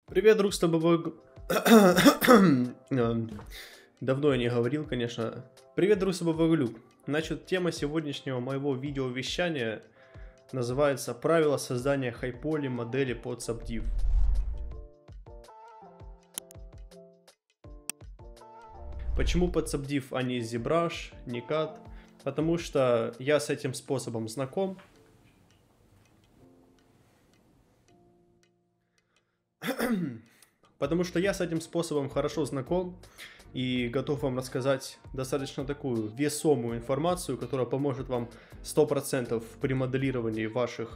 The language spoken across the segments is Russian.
Привет, друг, с тобой... Давно я не говорил, конечно. Привет, друг, с тобой Глюк. Значит, тема сегодняшнего моего видеовещания называется «Правила создания хайполи модели под Subdiv». Почему под Subdiv, а не ZBrush, не CAD? Потому что я с этим способом знаком. Потому что я с этим способом хорошо знаком и готов вам рассказать достаточно такую весомую информацию, которая поможет вам 100% при моделировании ваших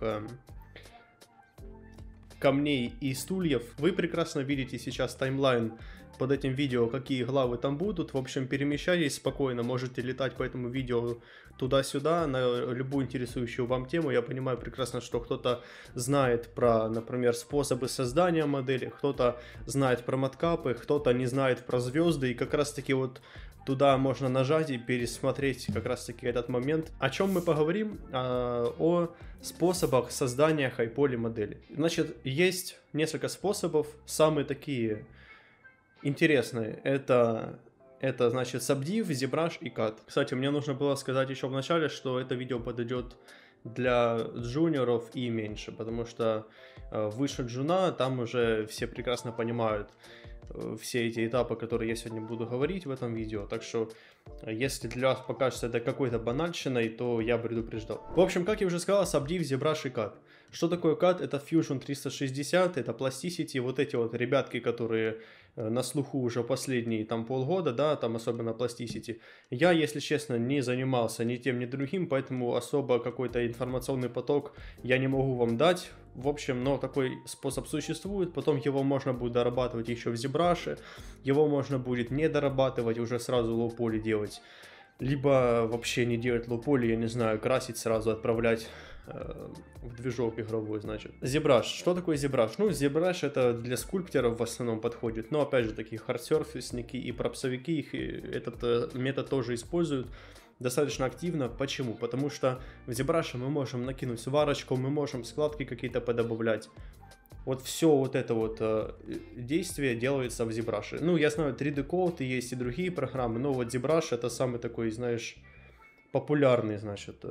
камней и стульев. Вы прекрасно видите сейчас таймлайн под этим видео, какие главы там будут. В общем, перемещайтесь спокойно, можете летать по этому видео туда-сюда, на любую интересующую вам тему. Я понимаю прекрасно, что кто-то знает про, например, способы создания модели, кто-то знает про маткапы, кто-то не знает про звезды, и как раз таки вот туда можно нажать и пересмотреть как раз таки этот момент. О чем мы поговорим? О способах создания хайполи модели. Значит, есть несколько способов, самые такие интересные. Это значит Subdiv, ZBrush и CAD. Кстати, мне нужно было сказать еще в начале, что это видео подойдет для джуниоров и меньше, потому что выше джуна там уже все прекрасно понимают все эти этапы, которые я сегодня буду говорить в этом видео. Так что, если для вас покажется это какой-то банальщиной, то я предупреждал. В общем, как я уже сказал, Subdiv, ZBrush и CAD. Что такое CAD? Это Fusion 360, это Plasticity, вот эти вот ребятки, которые на слуху уже последние там полгода, да, там особенно Plasticity. Я, если честно, не занимался ни тем, ни другим, поэтому особо какой-то информационный поток я не могу вам дать. В общем, но такой способ существует, потом его можно будет дорабатывать еще в ZBrush, его можно будет не дорабатывать, уже сразу лоу-поли делать, либо вообще не делать лоу-поли, я не знаю, красить сразу, отправлять в движок игровой, значит. ZBrush. Что такое ZBrush? Ну, ZBrush это для скульпторов в основном подходит, но опять же, такие хардсерфисники и пропсовики их этот метод тоже используют достаточно активно. Почему? Потому что в ZBrush мы можем накинуть сварочку, мы можем складки какие-то подобавлять. Вот все вот это вот действие делается в ZBrush. Ну, я знаю, 3D Code и есть и другие программы, но вот ZBrush это самый такой, знаешь, популярный, значит,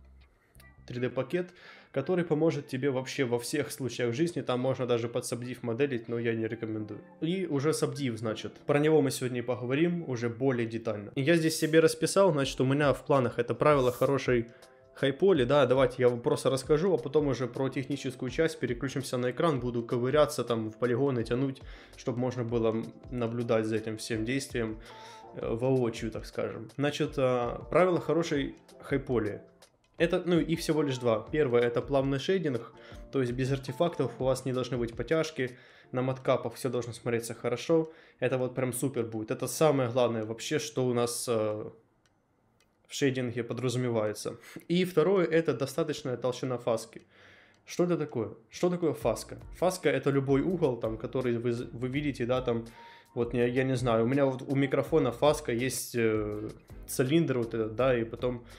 3D пакет, который поможет тебе вообще во всех случаях жизни. Там можно даже под Subdiv моделить, но я не рекомендую. И уже Subdiv, значит, про него мы сегодня и поговорим уже более детально. И я здесь себе расписал, значит, у меня в планах это правило хорошей хайполи, да, давайте я вам просто расскажу, а потом уже про техническую часть переключимся на экран, буду ковыряться там в полигоны, тянуть, чтобы можно было наблюдать за этим всем действием воочию, так скажем. Значит, правило хорошей хайполи. Это, ну, их всего лишь два. Первое, это плавный шейдинг, то есть без артефактов у вас не должны быть потяжки, на маткапах все должно смотреться хорошо. Это вот прям супер будет. Это самое главное вообще, что у нас в шейдинге подразумевается. И второе, это достаточная толщина фаски. Что это такое? Что такое фаска? Фаска это любой угол, там, который вы видите, да, там, вот я не знаю, у меня вот у микрофона фаска есть цилиндр вот этот, да, и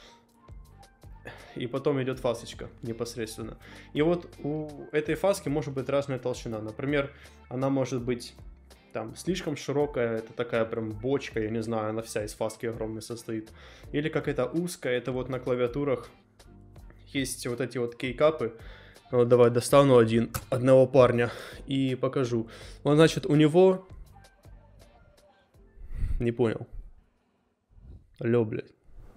потом идет фасочка непосредственно. И вот у этой фаски может быть разная толщина. Например, она может быть там слишком широкая, это такая прям бочка, я не знаю, она вся из фаски огромной состоит. Или какая-то узкая, это вот на клавиатурах есть вот эти вот кейкапы. Вот давай достану одного парня и покажу. Он, значит, у него... Не понял. Алло, блядь.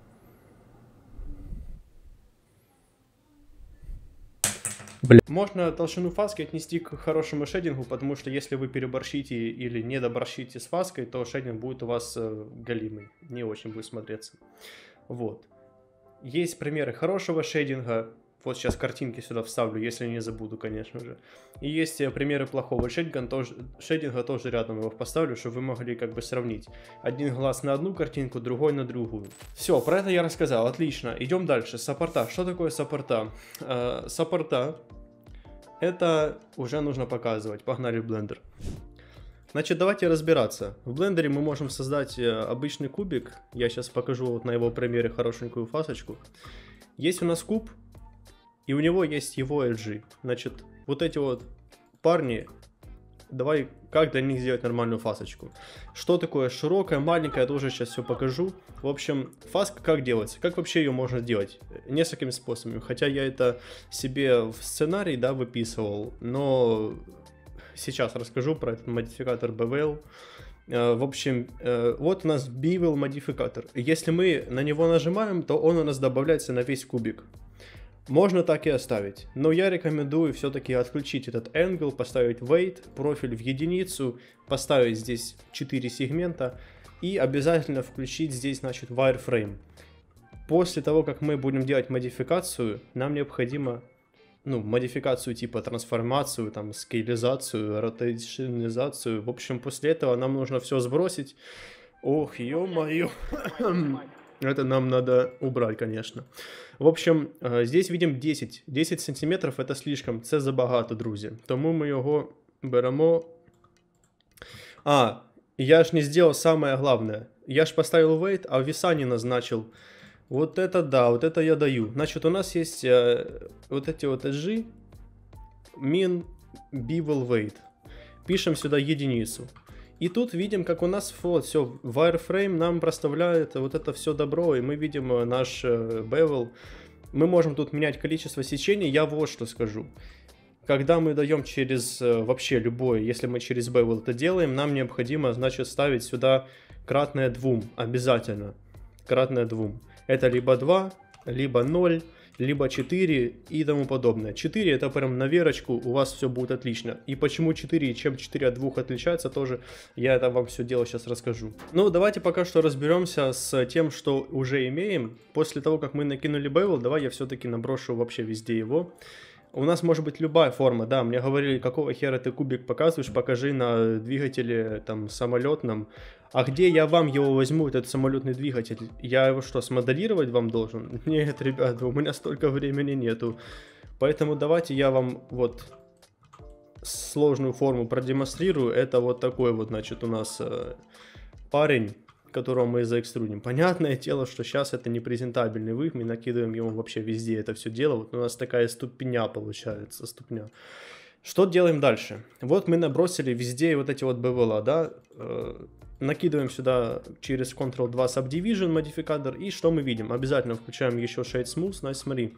Можно толщину фаски отнести к хорошему шейдингу, потому что если вы переборщите или не доборщите с фаской, то шейдинг будет у вас галимый, не очень будет смотреться. Вот. Есть примеры хорошего шейдинга, вот сейчас картинки сюда вставлю, если не забуду, конечно же. И есть примеры плохого шейдинга тоже рядом его поставлю, чтобы вы могли как бы сравнить. Один глаз на одну картинку, другой на другую. Все, про это я рассказал, отлично. Идем дальше. Саппорта. Что такое саппорта? Саппорта это уже нужно показывать. Погнали в Blender. Значит, давайте разбираться. В блендере мы можем создать обычный кубик. Я сейчас покажу вот на его примере хорошенькую фасочку. Есть у нас куб, и у него есть его эджи. Значит, вот эти вот парни давай, как для них сделать нормальную фасочку. Что такое широкая, маленькая, я тоже сейчас все покажу. В общем, фаска как делается? Как вообще ее можно делать? Несколькими способами. Хотя я это себе в сценарий, да, выписывал, но сейчас расскажу про этот модификатор Bevel. В общем, вот у нас Bevel модификатор. Если мы на него нажимаем, то он у нас добавляется на весь кубик. Можно так и оставить, но я рекомендую все-таки отключить этот angle, поставить weight, профиль в единицу, поставить здесь 4 сегмента и обязательно включить здесь, значит, wireframe. После того, как мы будем делать модификацию, нам необходимо, ну, модификацию типа трансформацию, там, скейлизацию, ротационизацию. В общем, после этого нам нужно все сбросить. Ох, ё-моё. Это нам надо убрать, конечно. В общем, здесь видим 10. 10 сантиметров это слишком, це забагато, друзі. Тому ми його беремо. Я ж не сделал самое главное. Я ж поставил weight, а веса не назначил. Вот это да, вот это я даю. Значит, у нас есть вот эти вот edge, min, bevel, weight. Пишем сюда единицу. И тут видим, как у нас вот все, wireframe нам проставляет вот это все добро, и мы видим наш bevel. Мы можем тут менять количество сечений. Я вот что скажу. Когда мы даем через вообще любое, если мы через bevel это делаем, нам необходимо, значит, ставить сюда кратное 2, обязательно. Кратное 2. Это либо 2, либо 0, либо 4 и тому подобное. 4 это прям на верочку, у вас все будет отлично. И почему 4 и чем 4 от 2 отличается тоже, я это вам все дело сейчас расскажу. Ну, давайте пока что разберемся с тем, что уже имеем. После того, как мы накинули bevel, давай я все-таки наброшу вообще везде его. У нас может быть любая форма, да, мне говорили, какого хера ты кубик показываешь, покажи на двигателе там самолетном. А где я вам его возьму, этот самолетный двигатель? Я его что, смоделировать вам должен? Нет, ребята, у меня столько времени нету. Поэтому давайте я вам вот сложную форму продемонстрирую. Это вот такой вот, значит, у нас парень, которого мы заэкструдим. Понятное дело, что сейчас это не презентабельный выход, мы накидываем ему вообще везде это все дело. Вот у нас такая ступня получается, ступня. Что делаем дальше? Вот мы набросили везде вот эти вот бевела, да, накидываем сюда через Ctrl-2 Subdivision модификатор, и что мы видим? Обязательно включаем еще Shade Smooth, значит, смотри.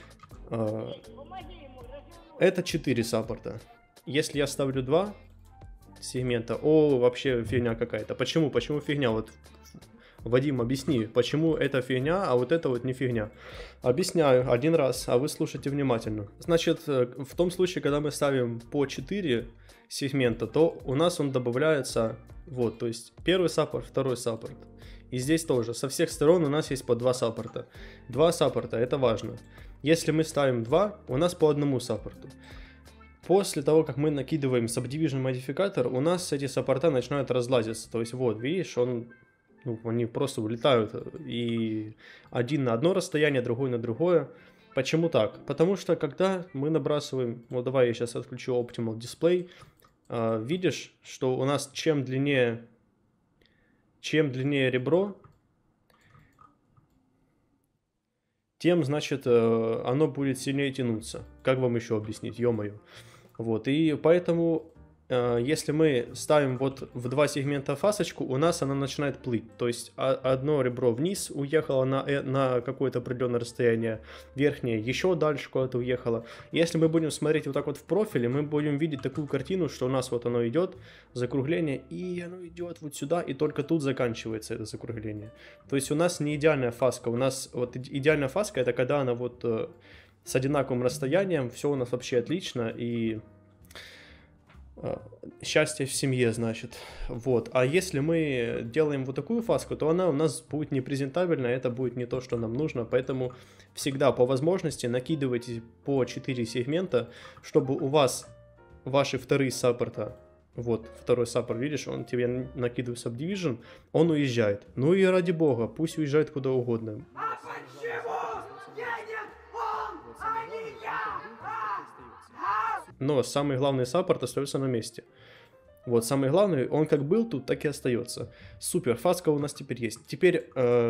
Это 4 саппорта. Если я ставлю 2 сегмента, вообще фигня какая-то. Почему? Почему фигня? Вот, Вадим, объясни, почему это фигня, а вот это вот не фигня. Объясняю один раз, а вы слушайте внимательно. Значит, в том случае, когда мы ставим по 4 сегмента, то у нас он добавляется, вот, то есть первый саппорт, второй саппорт. И здесь тоже, со всех сторон у нас есть по 2 саппорта. 2 саппорта, это важно. Если мы ставим 2, у нас по одному саппорту. После того, как мы накидываем Subdivision модификатор, у нас эти саппорта начинают разлазиться. То есть вот, видишь, они просто улетают. И один на одно расстояние, другой на другое. Почему так? Потому что когда мы набрасываем... Вот давай я сейчас отключу Optimal Display. Видишь, что у нас чем длиннее ребро, тем, значит, оно будет сильнее тянуться. Как вам еще объяснить? Ё-моё. Вот, и поэтому, если мы ставим вот в 2 сегмента фасочку, у нас она начинает плыть. То есть одно ребро вниз уехало на какое-то определенное расстояние, верхнее еще дальше куда-то уехало. Если мы будем смотреть вот так вот в профиле, мы будем видеть такую картину, что у нас вот оно идет, закругление, и оно идет вот сюда, и только тут заканчивается это закругление. То есть у нас не идеальная фаска, у нас вот идеальная фаска это когда она вот... с одинаковым расстоянием, все у нас вообще отлично, и счастье в семье, значит. Вот. А если мы делаем вот такую фаску, то она у нас будет непрезентабельна, это будет не то, что нам нужно, поэтому всегда по возможности накидывайте по 4 сегмента, чтобы у вас ваши вторые саппорта, вот, второй саппорт, видишь, он тебе накидывает Subdivision, он уезжает. Ну и ради бога, пусть уезжает куда угодно. Но самый главный саппорт остается на месте. Вот, самый главный, он как был тут, так и остается. Супер, фаска у нас теперь есть. Теперь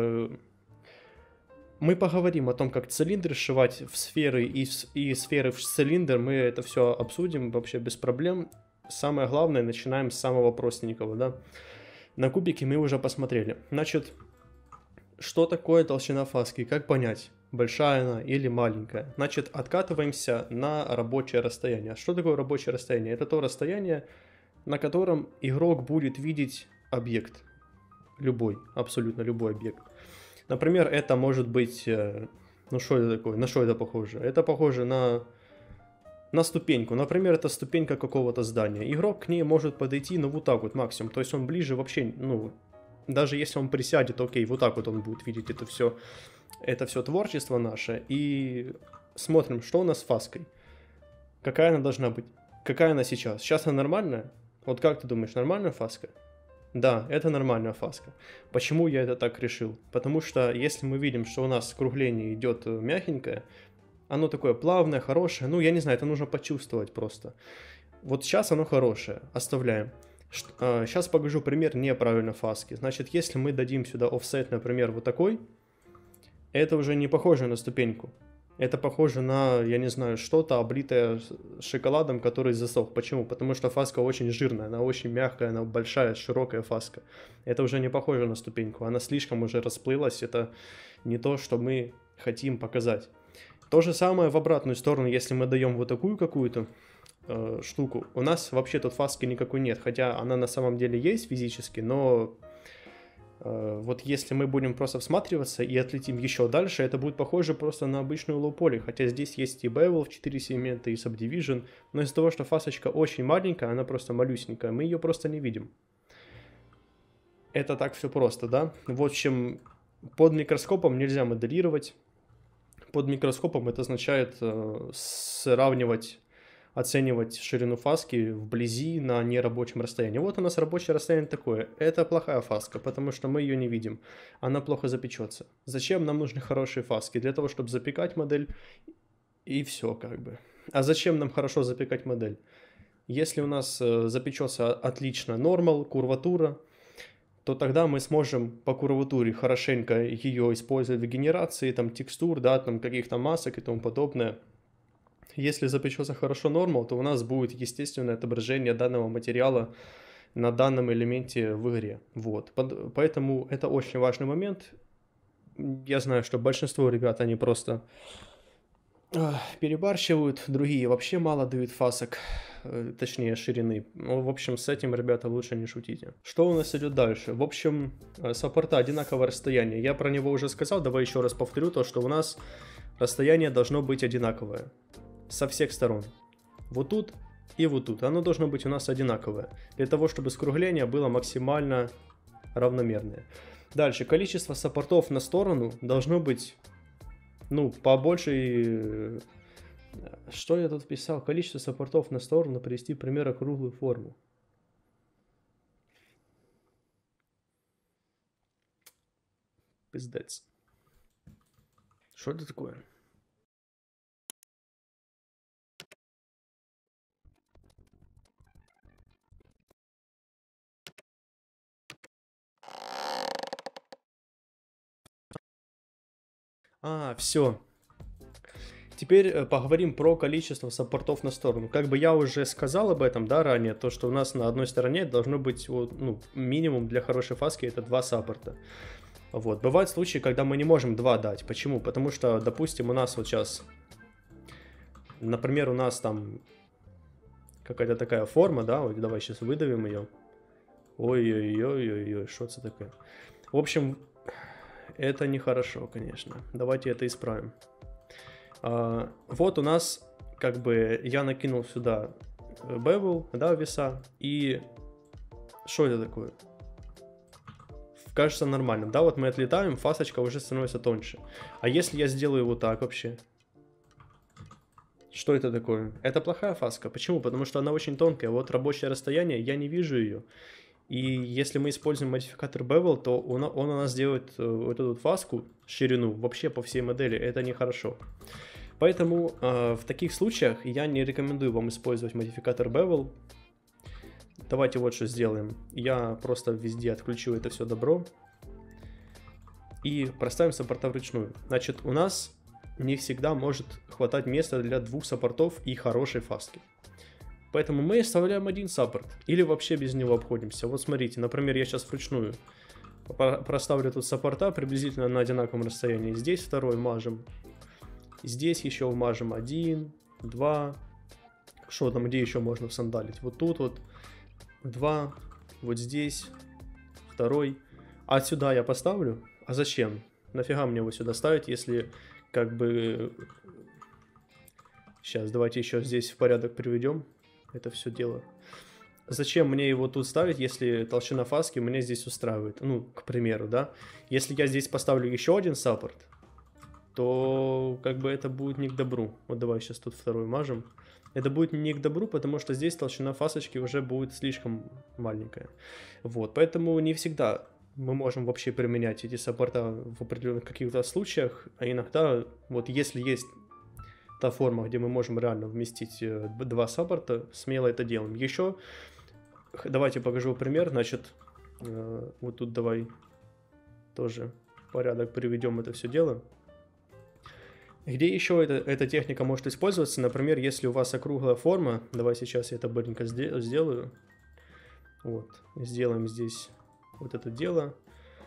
мы поговорим о том, как цилиндры сшивать в сферы и сферы в цилиндр. Мы это все обсудим вообще без проблем. самое главное, начинаем с самого простенького, да. На кубике мы уже посмотрели. Значит, что такое толщина фаски? Как понять, большая она или маленькая? Значит, откатываемся на рабочее расстояние. Что такое рабочее расстояние? Это то расстояние, на котором игрок будет видеть объект. Любой, абсолютно любой объект. Например, это может быть... Ну, что это такое? На что это похоже? Это похоже на ступеньку. Например, это ступенька какого-то здания. Игрок к ней может подойти, ну, вот так вот максимум. То есть он ближе вообще, ну, даже если он присядет, окей, вот так вот он будет видеть это все творчество наше. И смотрим, что у нас с фаской. Какая она должна быть? Какая она сейчас? Сейчас она нормальная? Вот как ты думаешь, нормальная фаска? Да, это нормальная фаска. Почему я это так решил? Потому что если мы видим, что у нас скругление идет мягенькое, оно такое плавное, хорошее, ну, я не знаю, это нужно почувствовать просто. Вот сейчас оно хорошее, оставляем. Сейчас покажу пример неправильной фаски. Значит, если мы дадим сюда офсет, например, вот такой, это уже не похоже на ступеньку. Это похоже на, я не знаю, что-то облитое шоколадом, который засох. Почему? Потому что фаска очень жирная, она очень мягкая, она большая, широкая фаска. Это уже не похоже на ступеньку, она слишком уже расплылась, это не то, что мы хотим показать. То же самое в обратную сторону, если мы даем вот такую какую-то штуку. У нас вообще тут фаски никакой нет, хотя она на самом деле есть физически, но вот если мы будем просто всматриваться и отлетим еще дальше, это будет похоже просто на обычную лоу-поли, хотя здесь есть и bevel в 4 сегмента, и subdivision, но из-за того, что фасочка очень маленькая, она просто малюсенькая, мы ее просто не видим. Это так все просто, да? В общем, под микроскопом нельзя моделировать. Под микроскопом это означает сравнивать, оценивать ширину фаски вблизи на нерабочем расстоянии. Вот у нас рабочее расстояние такое. Это плохая фаска, потому что мы ее не видим. Она плохо запечется. Зачем нам нужны хорошие фаски? Для того, чтобы запекать модель, и все как бы. А зачем нам хорошо запекать модель? Если у нас запечется отлично normal, курватура, то тогда мы сможем по курватуре хорошенько ее использовать в генерации там текстур, да, там каких-то масок и тому подобное. Если запечется хорошо нормал, то у нас будет естественное отображение данного материала на данном элементе в игре. Вот. Поэтому это очень важный момент. Я знаю, что большинство ребят, они просто перебарщивают, другие вообще мало дают фасок, точнее ширины. Ну, в общем, с этим, ребята, лучше не шутите. Что у нас идет дальше? В общем, саппорта одинаковое расстояние. Я про него уже сказал, давай еще раз повторю то, что у нас расстояние должно быть одинаковое. Со всех сторон. Вот тут и вот тут. Оно должно быть у нас одинаковое. Для того, чтобы скругление было максимально равномерное. Дальше. Количество саппортов на сторону должно быть, ну, побольше. Что я тут писал? Количество саппортов на сторону привести в пример округлую форму. Пиздец. Что это такое? Все. Теперь поговорим про количество саппортов на сторону. Как бы я уже сказал об этом, да, ранее, то, что у нас на одной стороне должно быть, вот, ну, минимум для хорошей фаски это 2 саппорта. Вот. Бывают случаи, когда мы не можем 2 дать. Почему? Потому что, допустим, у нас вот сейчас, например, у нас там какая-то такая форма, да, вот давай сейчас выдавим ее. Ой-ой-ой-ой-ой, что это такое? В общем, это нехорошо, конечно. Давайте это исправим. Вот у нас, как бы, я накинул сюда bevel, да, веса, и что это такое? Кажется нормальным, да, вот мы отлетаем, фасочка уже становится тоньше. А если я сделаю вот так вообще? Что это такое? Это плохая фаска. Почему? Потому что она очень тонкая, вот рабочее расстояние, я не вижу ее. И если мы используем модификатор bevel, то он у нас делает вот эту фаску, ширину, вообще по всей модели, это нехорошо. Поэтому в таких случаях я не рекомендую вам использовать модификатор bevel. Давайте вот что сделаем. Я просто везде отключу это все добро. И проставим саппорта вручную. Значит, у нас не всегда может хватать места для 2 саппортов и хорошей фаски. Поэтому мы оставляем один саппорт. Или вообще без него обходимся. Вот смотрите, например, я сейчас вручную проставлю тут саппорта приблизительно на одинаковом расстоянии. Здесь второй мажем. Здесь еще вмажем 1, 2. Что там, где еще можно всандалить? Вот тут вот 2, вот здесь второй. А сюда я поставлю? А зачем? Нафига мне его сюда ставить, если как бы... Сейчас, давайте еще здесь в порядок приведем это все дело. Зачем мне его тут ставить, если толщина фаски меня здесь устраивает? Ну, к примеру, да? Если я здесь поставлю еще один саппорт, то как бы это будет не к добру. Вот давай сейчас тут второй мажем. Это будет не к добру, потому что здесь толщина фасочки уже будет слишком маленькая. Вот, поэтому не всегда мы можем вообще применять эти саппорта в определенных каких-то случаях, а иногда, вот если есть та форма, где мы можем реально вместить два саппорта, смело это делаем. Еще, давайте покажу пример, значит, вот тут давай тоже в порядок приведем это все дело. Где еще эта техника может использоваться? Например, если у вас округлая форма, давай сейчас я это быстренько сделаю. Вот, сделаем здесь вот это дело.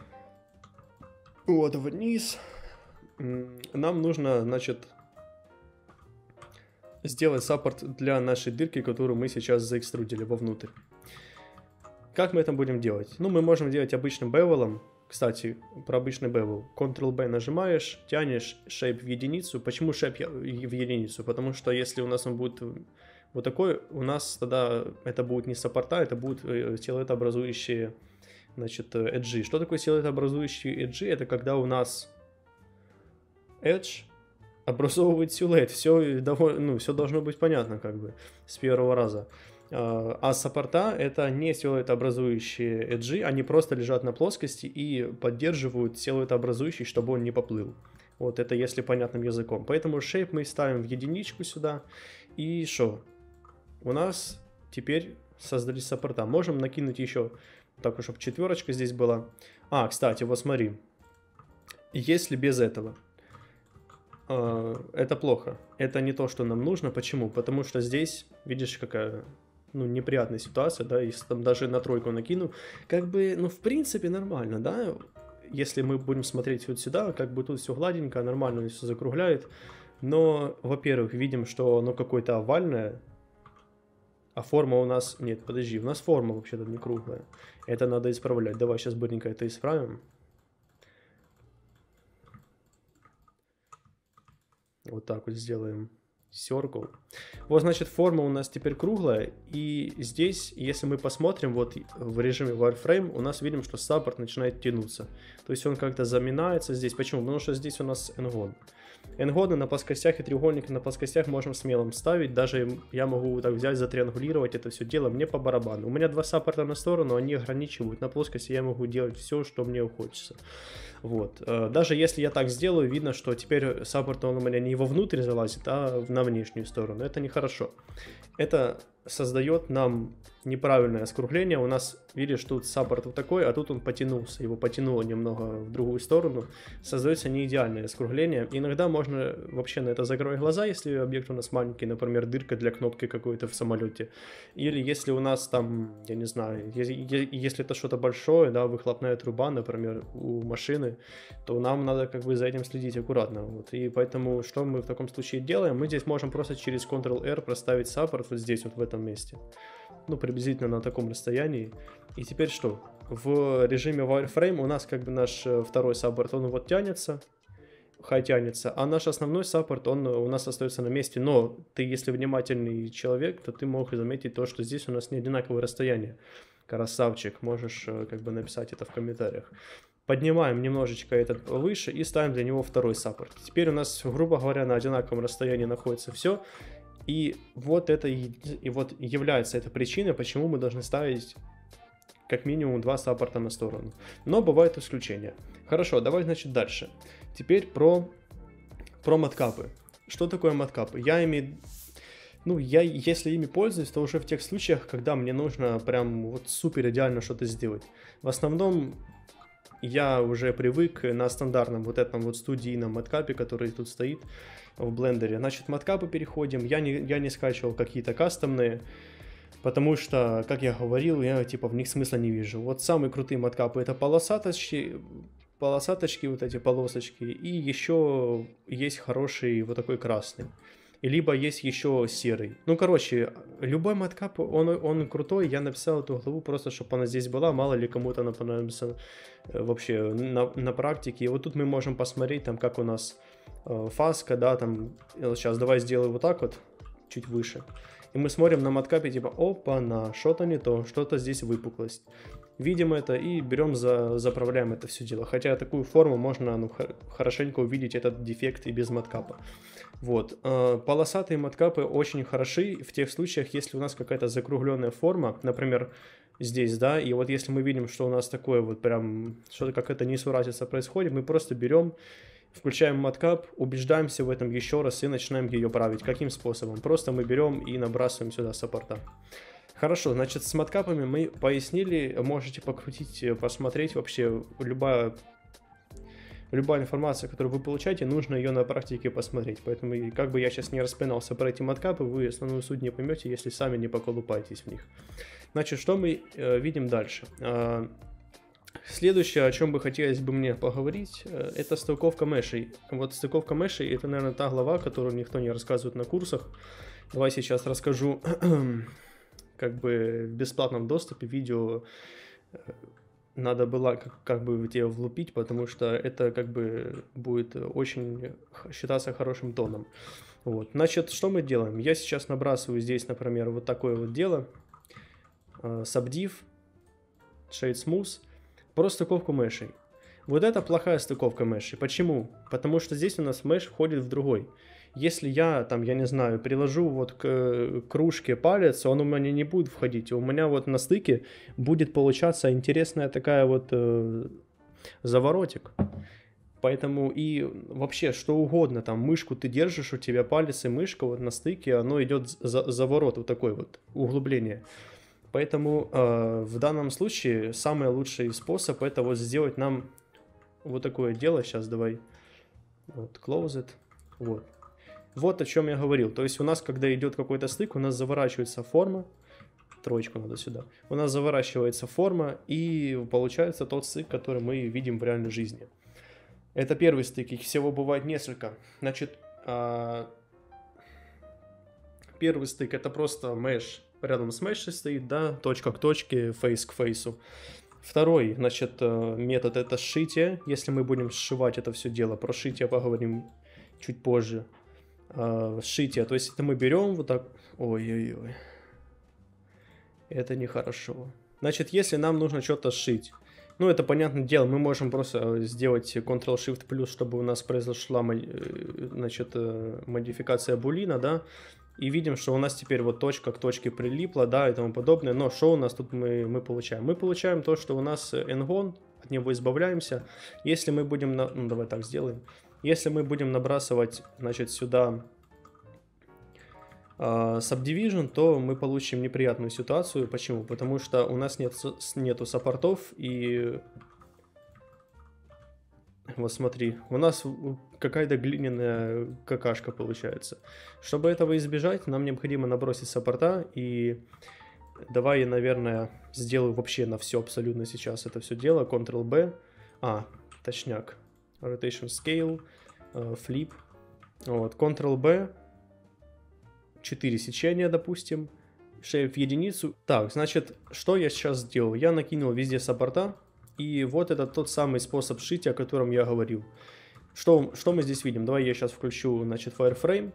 Вот вниз. Нам нужно, значит, сделать саппорт для нашей дырки, которую мы сейчас заэкструдили вовнутрь. Как мы это будем делать? Ну, мы можем делать обычным бевелом. Кстати, про обычный bevel. Ctrl-B нажимаешь, тянешь shape в единицу. Почему shape в единицу? Потому что если у нас он будет вот такой, у нас тогда это будет не саппорта, это будут силуэтообразующие, значит, эджи. Что такое силуэтообразующие эджи? Это когда у нас edge образовывает силуэт. Все довольно, ну, все должно быть понятно как бы с первого раза. А саппорта это не силуэтообразующие эджи, они просто лежат на плоскости и поддерживают силуэтообразующий, чтобы он не поплыл. Вот это если понятным языком. Поэтому shape мы ставим в единичку сюда. И что? У нас теперь создались саппорта. Можем накинуть еще, так, чтобы четверочка здесь была. А, кстати, вот смотри. Если без этого, это плохо. Это не то, что нам нужно. Почему? Потому что здесь, видишь, какая... ну, неприятная ситуация, да, если там даже на тройку накину, как бы, ну, в принципе, нормально, да, если мы будем смотреть вот сюда, как бы тут все гладенько, нормально все закругляет, но, во-первых, видим, что оно какое-то овальное, а форма у нас, нет, подожди, у нас форма вообще-то не круглая, это надо исправлять, давай сейчас быстренько это исправим. Вот так вот сделаем. Circle. Вот, значит, форма у нас теперь круглая, и здесь, если мы посмотрим, вот в режиме Wireframe, у нас видим, что саппорт начинает тянуться. То есть он как-то заминается здесь. Почему? Потому что здесь у нас N-гон. N-гоны на плоскостях и треугольники на плоскостях можем смело ставить. Даже я могу так взять, затриангулировать это все дело, мне по барабану. У меня два саппорта на сторону, они ограничивают. На плоскости я могу делать все, что мне хочется. Вот. Даже если я так сделаю, видно, что теперь саппорт он у меня не вовнутрь залазит, а на внешнюю сторону. Это нехорошо. Это создает нам неправильное скругление. У нас, видишь, тут саппорт вот такой, а тут он потянулся. Его потянуло немного в другую сторону. Создается не идеальное скругление. Иногда можно вообще на это закрыть глаза, если объект у нас маленький, например, дырка для кнопки какой-то в самолете. Или если у нас там, я не знаю, если это что-то большое, да, выхлопная труба, например, у машины, то нам надо как бы за этим следить аккуратно. Вот. И поэтому что мы в таком случае делаем? Мы здесь можем просто через Ctrl-R проставить саппорт вот здесь, вот в этом месте. Ну, приблизительно на таком расстоянии. И теперь что? В режиме Wireframe у нас как бы наш второй саппорт, он вот тянется, тянется, а наш основной саппорт, он у нас остается на месте. Но ты, если внимательный человек, то ты мог заметить то, что здесь у нас не одинаковое расстояние. Красавчик, можешь как бы написать это в комментариях. Поднимаем немножечко этот выше и ставим для него второй саппорт. Теперь у нас, грубо говоря, на одинаковом расстоянии находится все. И вот это и вот является эта причина, почему мы должны ставить как минимум два саппорта на сторону. Но бывают исключения. Хорошо, давай, значит, дальше. Теперь про маткапы. Что такое маткапы? Если ими пользуюсь, то уже в тех случаях, когда мне нужно прям вот супер идеально что-то сделать. В основном я уже привык на стандартном вот этом вот студийном маткапе, который тут стоит в блендере. Значит, маткапы переходим. Я не скачивал какие-то кастомные. Потому что, как я говорил, я типа в них смысла не вижу. Вот самые крутые маткапы это полосаточки, вот эти полосочки, и еще есть хороший вот такой красный. И либо есть еще серый. Ну, короче, любой маткап, он крутой. Я написал эту главу просто, чтобы она здесь была. Мало ли кому-то она понадобится вообще на практике. И вот тут мы можем посмотреть, там, как у нас фаска, да, там. Сейчас давай сделаю вот так вот, чуть выше. И мы смотрим на маткапе, типа, опа-на, что-то не то, что-то здесь выпуклость. Видим это и берем, заправляем это все дело. Хотя такую форму можно хорошенько увидеть этот дефект и без маткапа. Вот. Полосатые маткапы очень хороши в тех случаях, если у нас какая-то закругленная форма, например, здесь, да, и вот если мы видим, что у нас такое вот прям, что-то какая-то несуразица происходит, мы просто берем, включаем маткап, убеждаемся в этом еще раз и начинаем ее править. Каким способом? Просто мы берем и набрасываем сюда саппорта. Хорошо, значит, с маткапами мы пояснили, можете покрутить, посмотреть вообще любая информация, которую вы получаете, нужно ее на практике посмотреть. Поэтому, как бы я сейчас не распинался про эти маткапы, вы основную суть не поймете, если сами не поколупаетесь в них. Значит, что мы видим дальше? Следующее, о чем бы хотелось бы мне поговорить, это стыковка мешей. Вот стыковка мешей, это, наверное, та глава, которую никто не рассказывает на курсах. Давай сейчас расскажу, как бы в бесплатном доступе видео надо было как бы тебе влупить, потому что это как бы будет очень считаться хорошим тоном. Вот. Значит, что мы делаем? Я сейчас набрасываю здесь, например, вот такое вот дело. Subdiv, Shade Smooth. Про стыковку мешей. Вот это плохая стыковка мешей. Почему? Потому что здесь у нас меш входит в другой. Если я, там, я не знаю, приложу вот к кружке палец, он у меня не будет входить. У меня вот на стыке будет получаться интересная такая вот заворотик. Поэтому и вообще что угодно, там мышку ты держишь, у тебя палец и мышка вот на стыке, оно идет заворот, вот такой вот углубление. Поэтому в данном случае самый лучший способ это вот сделать нам вот такое дело. Сейчас давай вот close it. Вот. Вот о чем я говорил. То есть у нас, когда идет какой-то стык, у нас заворачивается форма. Троечку надо сюда. У нас заворачивается форма и получается тот стык, который мы видим в реальной жизни. Это первый стык. Их всего бывает несколько. Значит, первый стык это просто mesh. Рядом с mesh стоит, да, точка к точке, фейс к фейсу. Второй, значит, метод это сшитие. Если мы будем сшивать это все дело, про сшитие поговорим чуть позже. Сшитие, то есть это мы берем вот так, ой-ой-ой, это нехорошо. Значит, если нам нужно что-то сшить, ну это понятное дело, мы можем просто сделать Ctrl-Shift+, чтобы у нас произошла, значит, модификация булина, да, и видим, что у нас теперь вот точка к точке прилипла, да, и тому подобное. Но что у нас тут мы получаем? Мы получаем то, что у нас n-gon, от него избавляемся. Если мы будем, ну давай так сделаем. Если мы будем набрасывать, значит, сюда Subdivision, то мы получим неприятную ситуацию. Почему? Потому что у нас нету саппортов и... Вот смотри, у нас какая-то глиняная какашка получается. Чтобы этого избежать, нам необходимо набросить саппорта. И давай я, наверное, сделаю вообще на все абсолютно сейчас это все дело. Ctrl-B. Точняк. Rotation Scale. Flip. Вот. Ctrl-B. 4 сечения, допустим. Shape в единицу. Так, значит, что я сейчас сделал? Я накинул везде саппорта. И вот это тот самый способ сшития, о котором я говорил. Что мы здесь видим? Давай я сейчас включу, значит, Wireframe.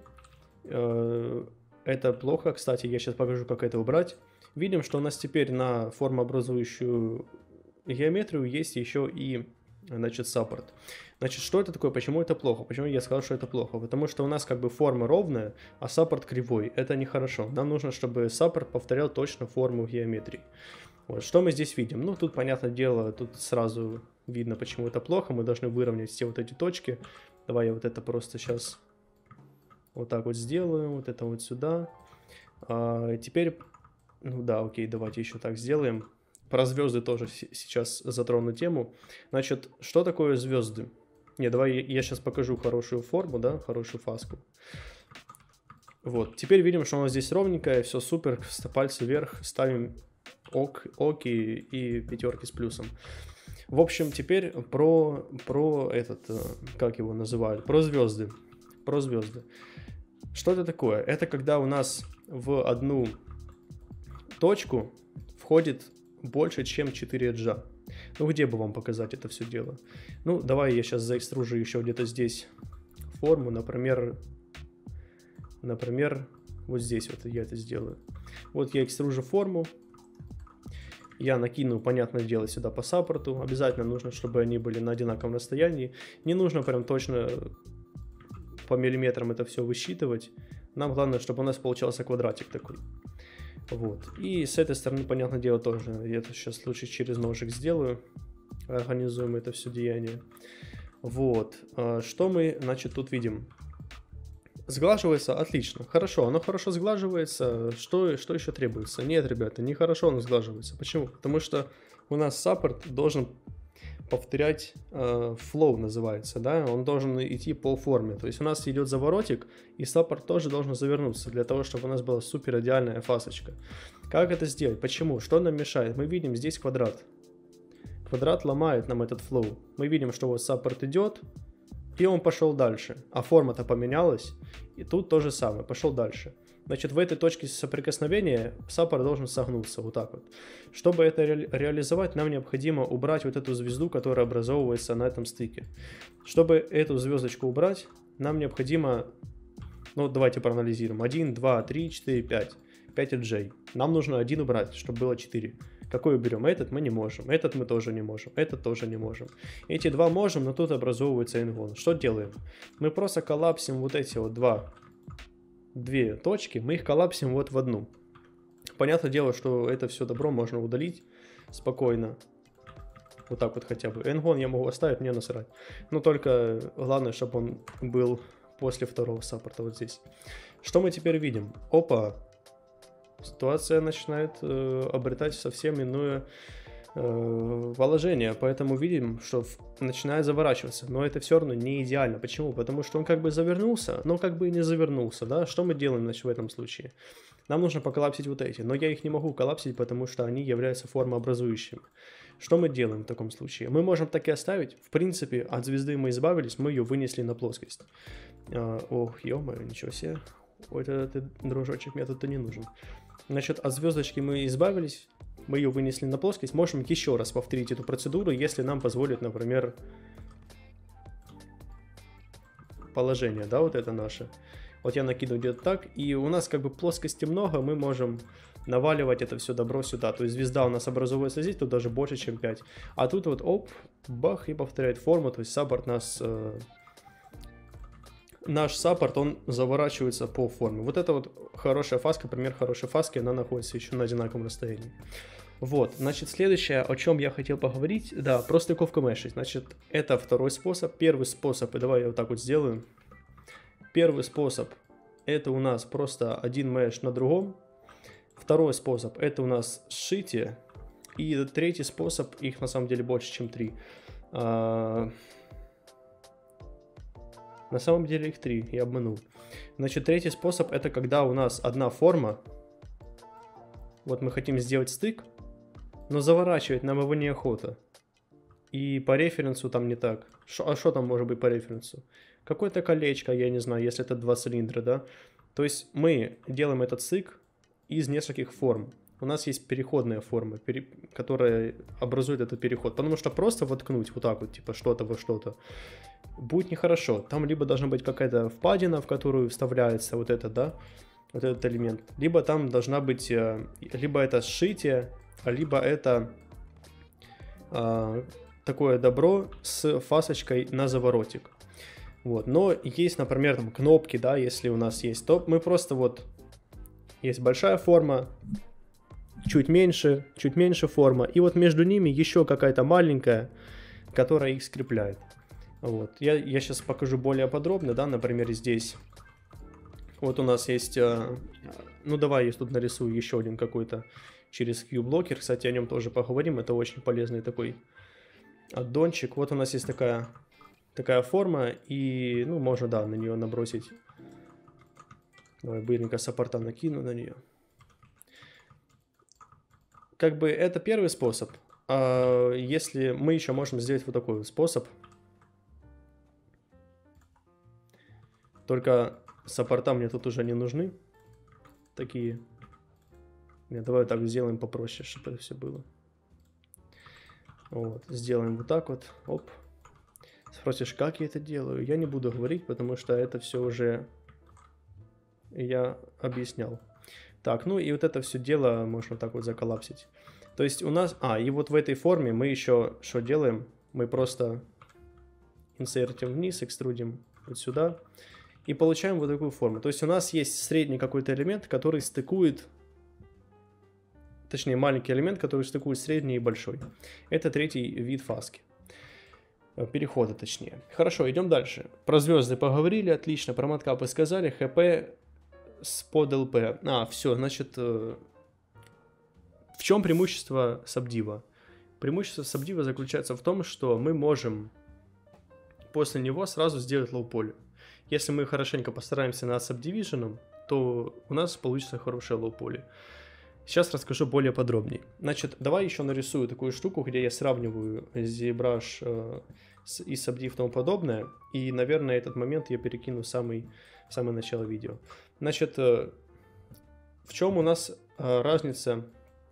Это плохо, кстати, я сейчас покажу, как это убрать. Видим, что у нас теперь на формообразующую геометрию есть еще и, значит, саппорт. Значит, что это такое? Почему это плохо? Почему я сказал, что это плохо? Потому что у нас как бы форма ровная, а саппорт кривой. Это нехорошо. Нам нужно, чтобы саппорт повторял точно форму геометрии. Вот, что мы здесь видим? Ну, тут, понятное дело, тут сразу видно, почему это плохо. Мы должны выровнять все вот эти точки. Давай я вот это просто сейчас вот так вот сделаю. Вот это вот сюда. Теперь, ну да, окей, давайте еще так сделаем. Про звезды тоже сейчас затрону тему. Значит, что такое звезды? Не, давай я сейчас покажу хорошую форму, да, хорошую фаску. Вот, теперь видим, что у нас здесь ровненькое, все супер, пальцы вверх, ставим ок и пятерки с плюсом. В общем, теперь про этот, как его называют, про звезды. Про звезды. Что это такое? Это когда у нас в одну точку входит больше, чем 4 эджа. Ну, где бы вам показать это все дело? Ну, давай я сейчас заэкстружу еще где-то здесь форму, например, вот здесь вот я это сделаю. Вот я экстружу форму. Я накину, понятное дело, сюда по саппорту. Обязательно нужно, чтобы они были на одинаковом расстоянии. Не нужно прям точно по миллиметрам это все высчитывать. Нам главное, чтобы у нас получался квадратик такой. Вот. И с этой стороны, понятное дело, тоже. Я это сейчас лучше через ножик сделаю. Организуем это все деяние. Вот. Что мы, значит, тут видим? Сглаживается отлично. Хорошо, оно хорошо сглаживается. Что еще требуется? Нет, ребята, нехорошо оно сглаживается. Почему? Потому что у нас саппорт должен повторять, flow называется, да, он должен идти по форме. То есть у нас идет заворотик, и саппорт тоже должен завернуться, для того, чтобы у нас была супер идеальная фасочка. Как это сделать? Почему? Что нам мешает? Мы видим здесь квадрат. Квадрат ломает нам этот flow. Мы видим, что вот саппорт идет, и он пошел дальше. А форма-то поменялась, и тут то же самое, пошел дальше. Значит, в этой точке соприкосновения саппорт должен согнуться, вот так вот. Чтобы это реализовать, нам необходимо убрать вот эту звезду, которая образовывается на этом стыке. Чтобы эту звездочку убрать, нам необходимо, ну давайте проанализируем, 1, 2, 3, 4, 5. 5 эджей. Нам нужно один убрать, чтобы было 4. Какой уберем? Этот мы не можем, этот мы тоже не можем, этот тоже не можем. Эти два можем, но тут образовывается ингон. Что делаем? Мы просто коллапсим вот эти вот две точки, мы их коллапсим вот в одну. Понятное дело, что это все добро можно удалить спокойно. Вот так вот хотя бы. Энгон я могу оставить, мне насрать. Но только главное, чтобы он был после второго саппорта вот здесь. Что мы теперь видим? Опа! Ситуация начинает обретать совсем иное положение, поэтому видим, что начинает заворачиваться, но это все равно не идеально. Почему? Потому что он как бы завернулся, но как бы и не завернулся, да? Что мы делаем, значит, в этом случае? Нам нужно поколлапсить вот эти, но я их не могу коллапсить, потому что они являются формообразующими. Что мы делаем в таком случае? Мы можем так и оставить. В принципе, от звезды мы избавились, мы ее вынесли на плоскость. Ох, ё-моё, ничего себе. Ой, ты, дружочек, мне тут-то не нужен. Значит, от звездочки мы избавились, мы ее вынесли на плоскость. Можем еще раз повторить эту процедуру, если нам позволит, например, положение, да, вот это наше. Вот я накину где-то так, и у нас как бы плоскости много, мы можем наваливать это все добро сюда. То есть звезда у нас образовывается здесь, тут даже больше, чем 5. А тут вот оп, бах, и повторяет форму, то есть саппорт нас... Наш саппорт, он заворачивается по форме. Вот это вот хорошая фаска, пример хорошей фаски, она находится еще на одинаковом расстоянии. Вот, значит, следующее, о чем я хотел поговорить, да, про стыковку мешей. Значит, это второй способ. Первый способ, и давай я вот так вот сделаю. Первый способ, это у нас просто один меш на другом. Второй способ, это у нас сшитие. И третий способ, их на самом деле больше, чем 3. На самом деле их 3, я обманул. Значит, третий способ, это когда у нас одна форма. Вот мы хотим сделать стык, но заворачивать нам его неохота. И по референсу там не так. А что там может быть по референсу? Какое-то колечко, я не знаю, если это 2 цилиндра, да. То есть мы делаем этот стык из нескольких форм. У нас есть переходная форма, которая образует этот переход. Потому что просто воткнуть вот так вот, типа что-то во что-то, будет нехорошо. Там либо должна быть какая-то впадина, в которую вставляется вот это, да, вот этот элемент. Либо там должна быть, либо это сшитие, либо это такое добро с фасочкой на заворотик. Вот. Но есть, например, там кнопки, да, если у нас есть, то мы просто вот, есть большая форма, чуть меньше форма, и вот между ними еще какая-то маленькая, которая их скрепляет. Вот. Я сейчас покажу более подробно, да, например, здесь. Вот у нас есть, ну давай я тут нарисую еще один какой-то через Q-блокер, кстати, о нем тоже поговорим, это очень полезный такой аддончик. Вот у нас есть такая форма, и, ну, можно, да, на нее набросить Давай быстренько саппорта накину на нее. Как бы это первый способ. А если мы еще можем сделать вот такой вот способ. Только саппорта мне тут уже не нужны. Такие. Нет, давай так сделаем попроще, чтобы это все было. Вот, сделаем вот так вот. Оп. Спросишь, как я это делаю? Я не буду говорить, потому что это все уже я объяснял. Так, ну и вот это все дело можно так вот заколлапсить. То есть у нас... и вот в этой форме мы еще что делаем? Мы просто инсертим вниз, экструдим вот сюда. И получаем вот такую форму. То есть у нас есть средний какой-то элемент, который стыкует... Точнее, маленький элемент, который стыкует средний и большой. Это третий вид фаски. Перехода, точнее. Хорошо, идем дальше. Про звезды поговорили, отлично. Про маткапы сказали. ХП с под ЛП. Все, значит... В чем преимущество Сабдива? Преимущество Сабдива заключается в том, что мы можем после него сразу сделать лоу-поле. Если мы хорошенько постараемся над Subdivision, то у нас получится хорошее лоу-поле. Сейчас расскажу более подробнее. Значит, давай еще нарисую такую штуку, где я сравниваю ZBrush и Subdiv и тому подобное. И, наверное, этот момент я перекину в самое начало видео. Значит, в чем у нас разница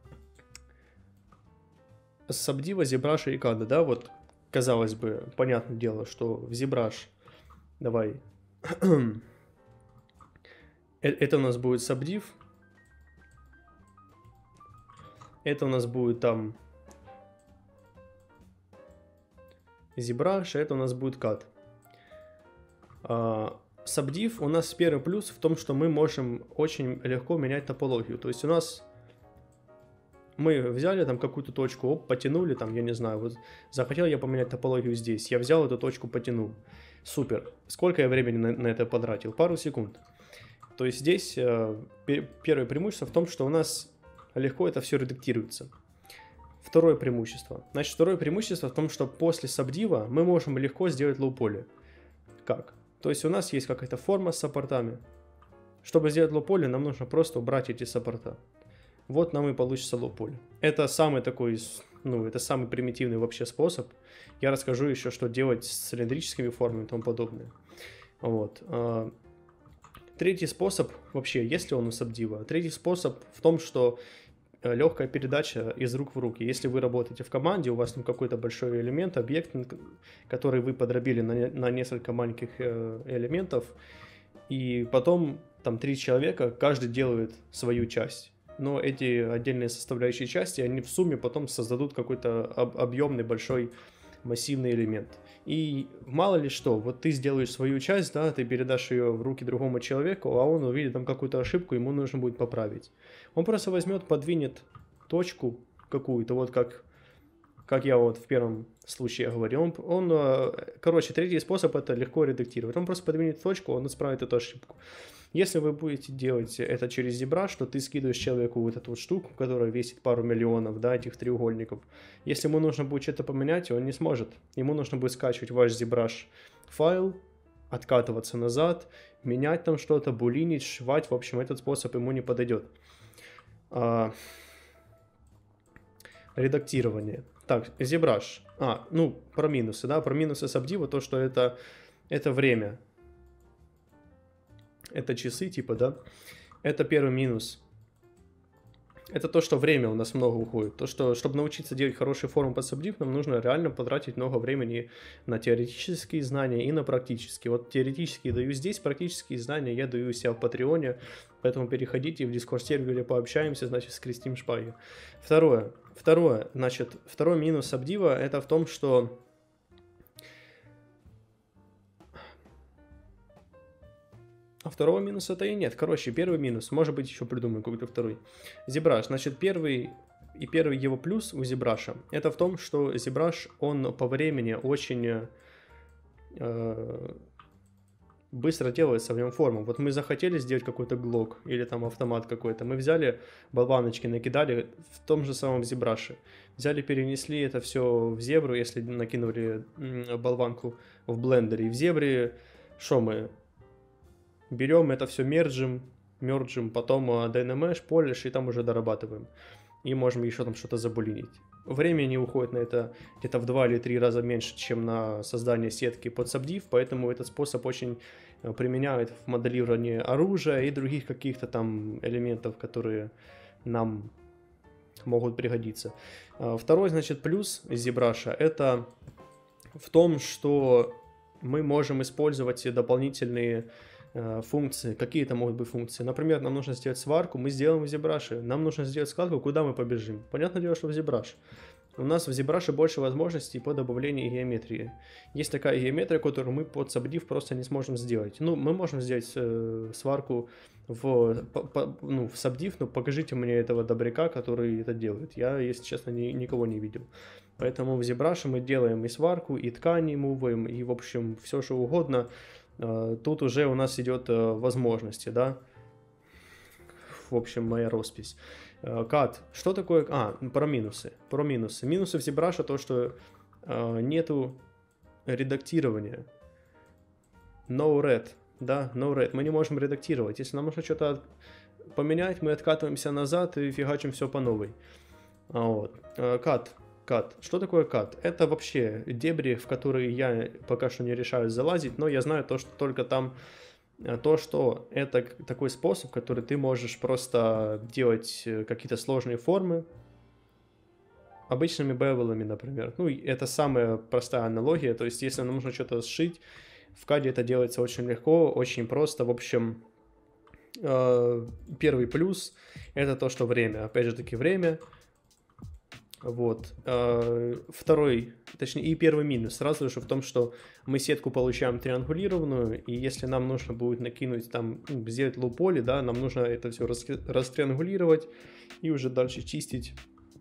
Subdiv, ZBrush и CAD, да? Вот, казалось бы, понятное дело, что в ZBrush, давай, это у нас будет Subdiv. Это у нас будет там ZBrush, а это у нас будет CAD. Subdiv у нас первый плюс в том, что мы можем очень легко менять топологию. То есть у нас мы взяли там какую-то точку, оп, потянули там, я не знаю, вот захотел я поменять топологию здесь, я взял эту точку, потянул. Супер. Сколько я времени на это потратил? Пару секунд. То есть здесь первое преимущество в том, что у нас легко это все редактируется. Второе преимущество. Значит, второе преимущество в том, что после Subdiv мы можем легко сделать лоу-поле. Как? То есть у нас есть какая-то форма с саппортами. Чтобы сделать лоу-поле, нам нужно просто убрать эти саппорта. Вот нам и получится лоу-поле. Это самый такой, это самый примитивный вообще способ. Я расскажу еще, что делать с цилиндрическими формами и тому подобное. Вот. Третий способ, вообще, есть ли он у Subdiv? Третий способ в том, что легкая передача из рук в руки. Если вы работаете в команде, у вас там какой-то большой элемент, объект, который вы подробили на несколько маленьких элементов, и потом там 3 человека, каждый делает свою часть. Но эти отдельные составляющие части, они в сумме потом создадут какой-то объемный, большой, массивный элемент. И мало ли что, вот ты сделаешь свою часть, да, ты передашь ее в руки другому человеку, а он увидит там какую-то ошибку, ему нужно будет поправить. Он просто возьмет, подвинет точку какую-то, вот как я вот в первом случае говорил. Короче, третий способ — это легко редактировать. Он просто подвинет точку, он исправит эту ошибку. Если вы будете делать это через ZBrush, то ты скидываешь человеку вот эту вот штуку, которая весит пару миллионов, да, этих треугольников. Если ему нужно будет что-то поменять, он не сможет. Ему нужно будет скачивать ваш ZBrush файл, откатываться назад, менять там что-то, булинить, швать. В общем, этот способ ему не подойдет. Редактирование. Так, ZBrush. Про минусы, да, про минусы Subdiv, то, что это время. Это часы, типа, да. Это первый минус. Это то, что время у нас много уходит. То, что, чтобы научиться делать хорошие формы под Subdiv, нам нужно реально потратить много времени на теоретические знания и на практические. Вот теоретические даю здесь, практические знания я даю у себя в Патреоне. Поэтому переходите в Discord-сервере, пообщаемся, значит, скрестим шпаги. Второе, значит, второй минус Subdiv это в том, что... А второго минуса-то и нет. Короче, первый минус. Может быть, еще придумаю какой-то второй. ZBrush. Значит, первый его плюс у ZBrush это в том, что ZBrush, он по времени очень быстро делается в нем форму. Вот мы захотели сделать какой-то глок или там автомат какой-то. Мы взяли болваночки, накидали в том же самом ZBrush. Взяли, перенесли это все в зебру, если накинули болванку в блендере. И в зебре что мы... Берем это все, мерджим, мержим, потом Dynamesh, Polish, и там уже дорабатываем. И можем еще там что-то забулинить. Времени уходит на это где-то в 2 или 3 раза меньше, чем на создание сетки под Subdiv, поэтому этот способ очень применяют в моделировании оружия и других каких-то там элементов, которые нам могут пригодиться. Второй, значит, плюс ZBrush это в том, что мы можем использовать дополнительные функции. Какие это могут быть функции? Например, нам нужно сделать сварку, мы сделаем в ZBrush. Нам нужно сделать складку, куда мы побежим. Понятное дело, что в ZBrush. У нас в ZBrush больше возможностей по добавлению геометрии. Есть такая геометрия, которую мы под Subdiv просто не сможем сделать. Ну, мы можем сделать сварку в Subdiv, но покажите мне этого добряка, который это делает. Я, если честно, никого не видел. Поэтому в ZBrush мы делаем и сварку, и ткани муваем, и, в общем, все, что угодно. Тут уже у нас идет возможности, да. В общем, моя роспись. Cut. Что такое? Про минусы. Про минусы. Минусы в ZBrush то, что нету редактирования. No red. Да, no red. Мы не можем редактировать. Если нам нужно что-то поменять, мы откатываемся назад и фигачим все по новой. Вот. Cut. Cut. Что такое cut? Это вообще дебри, в которые я пока что не решаюсь залазить, но я знаю то, что только там то, что это такой способ, который ты можешь просто делать какие-то сложные формы обычными бевелами, например. Ну, это самая простая аналогия, то есть если нам нужно что-то сшить, в CAD это делается очень легко, очень просто. В общем, первый плюс это то, что время, опять же таки время. Вот. Второй, точнее, и первый минус сразу же в том, что мы сетку получаем триангулированную, и если нам нужно будет накинуть там, сделать low-poly, да, нам нужно это все растриангулировать и уже дальше чистить.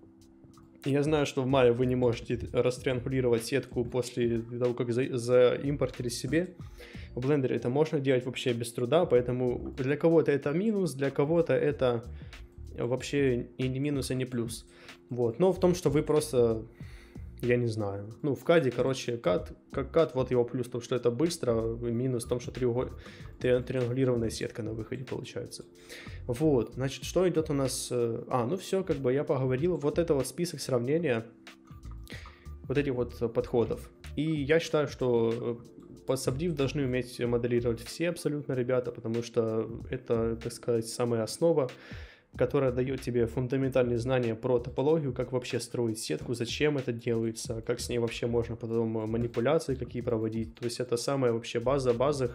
Я знаю, что в Maya вы не можете растриангулировать сетку после того, как заимпортили себе. В Blender это можно делать вообще без труда, поэтому для кого-то это минус, для кого-то это вообще и не минус, и не плюс. Вот. Но в том, что вы просто, я не знаю, ну в CAD, короче, CAD, вот его плюс в том, что это быстро, и минус в том, что триангулированная сетка на выходе получается. Вот, значит, что идет у нас, ну все, как бы я поговорил, вот это вот список сравнения вот этих вот подходов. И я считаю, что под Subdiv должны уметь моделировать все абсолютно ребята, потому что это, так сказать, самая основа, которая дает тебе фундаментальные знания про топологию, как вообще строить сетку, зачем это делается, как с ней вообще можно потом манипуляции какие проводить. То есть это самая вообще база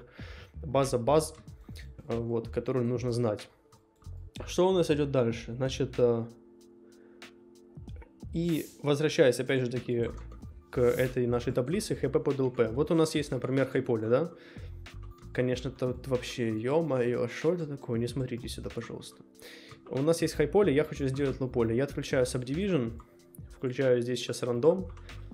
баз, вот, которую нужно знать. Что у нас идет дальше? Значит, и возвращаясь опять же таки к этой нашей таблице HP под LP. Вот у нас есть, например, хайполе, да? Конечно, тут вообще, ё-моё, что это такое? Не смотрите сюда, пожалуйста. У нас есть хайполе, я хочу сделать лоу-поле. Я отключаю Subdivision, включаю здесь сейчас рандом.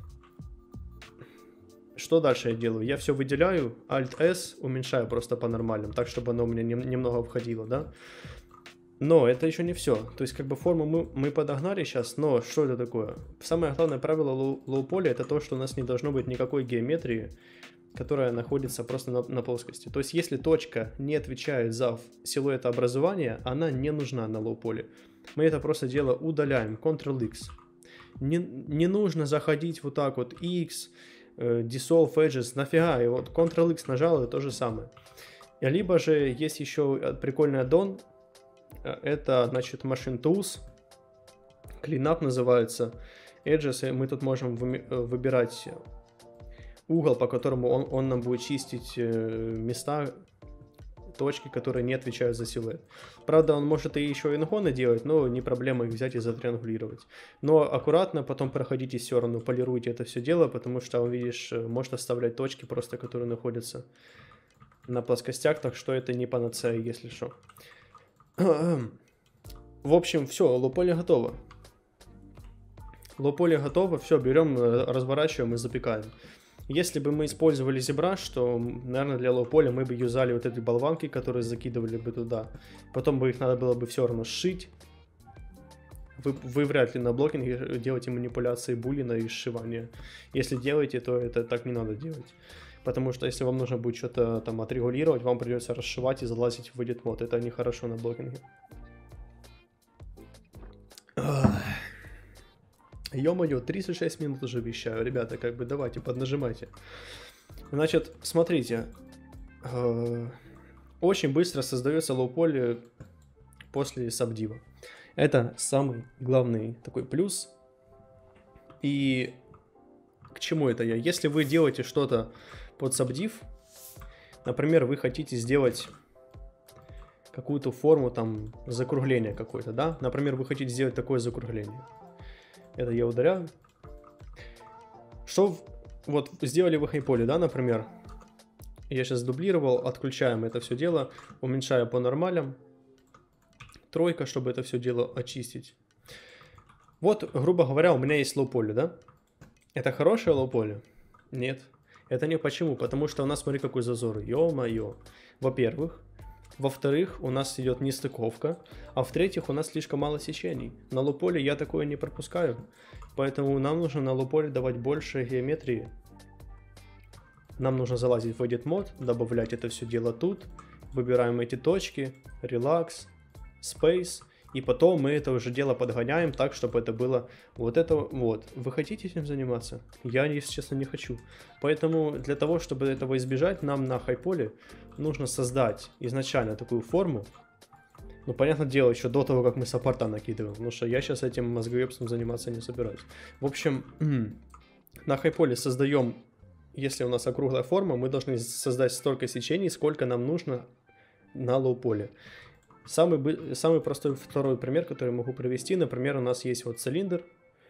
Что дальше я делаю? Я все выделяю, Alt-S, уменьшаю просто по-нормальному, так, чтобы оно у меня немного входило, да? Но это еще не все. То есть, как бы форму мы подогнали сейчас, но что это такое? Самое главное правило лоу-поля это то, что у нас не должно быть никакой геометрии, которая находится просто на плоскости. То есть, если точка не отвечает за силуэтообразование, она не нужна на лоу-поле. Мы это просто дело удаляем, Ctrl-X. Не нужно заходить вот так вот, X, Dissolve Edges, нафига, и вот Ctrl-X нажал, это то же самое. Либо же есть еще прикольный аддон, это, значит, Machine Tools, Cleanup называется, Edges, и мы тут можем выбирать угол, по которому он нам будет чистить места, точки, которые не отвечают за силуэт. Правда, он может и еще ингоны делать, но не проблема их взять и затриангулировать. Но аккуратно потом проходите все равно, полируйте это все дело, потому что, видишь, может оставлять точки просто, которые находятся на плоскостях, так что это не панацея, если что. В общем, все, лоу-поле готово. Лоу-поле готово, все, берем, разворачиваем и запекаем. Если бы мы использовали ZBrush, то, наверное, для лоу-поля мы бы юзали вот эти болванки, которые закидывали бы туда. Потом бы их надо было бы все равно сшить. Вы вряд ли на блокинге делаете манипуляции булина и сшивания. Если делаете, то это так не надо делать. Потому что если вам нужно будет что-то там отрегулировать, вам придется расшивать и залазить в Edit Mode. Это нехорошо на блокинге. Ё-моё, 36 минут уже вещаю. Ребята, как бы давайте, поднажимайте. Значит, смотрите. Очень быстро создается лоу-поли после сабдива. Это самый главный такой плюс. И к чему это я? Если вы делаете что-то под сабдив, например, вы хотите сделать какую-то форму там закругления какой-то, да? Например, вы хотите сделать такое закругление. Это я ударяю. Что вот сделали вы хайполе, да, например? Я сейчас дублировал, отключаем это все дело, уменьшаю по нормалям. Тройка, чтобы это все дело очистить. Вот, грубо говоря, у меня есть лоу-поле, да? Это хорошее лоу-поле? Нет. Это не почему? Потому что у нас, смотри, какой зазор. Ё-моё. Во-первых. Во-вторых, у нас идет нестыковка. А в-третьих, у нас слишком мало сечений. На лоу-поле я такое не пропускаю. Поэтому нам нужно на лоу-поле давать больше геометрии. Нам нужно залазить в Edit Mode, добавлять это все дело тут. Выбираем эти точки. Relax. Space. И потом мы это уже дело подгоняем так, чтобы это было вот это вот. Вы хотите этим заниматься? Я, если честно, не хочу. Поэтому для того, чтобы этого избежать, нам на хайполе нужно создать изначально такую форму. Ну, понятное дело, еще до того, как мы саппорта накидываем. Потому что я сейчас этим мозгоебством заниматься не собираюсь. В общем, на хайполе создаем, если у нас округлая форма, мы должны создать столько сечений, сколько нам нужно на лоу-поле. Самый простой второй пример, который могу привести, например, у нас есть вот цилиндр,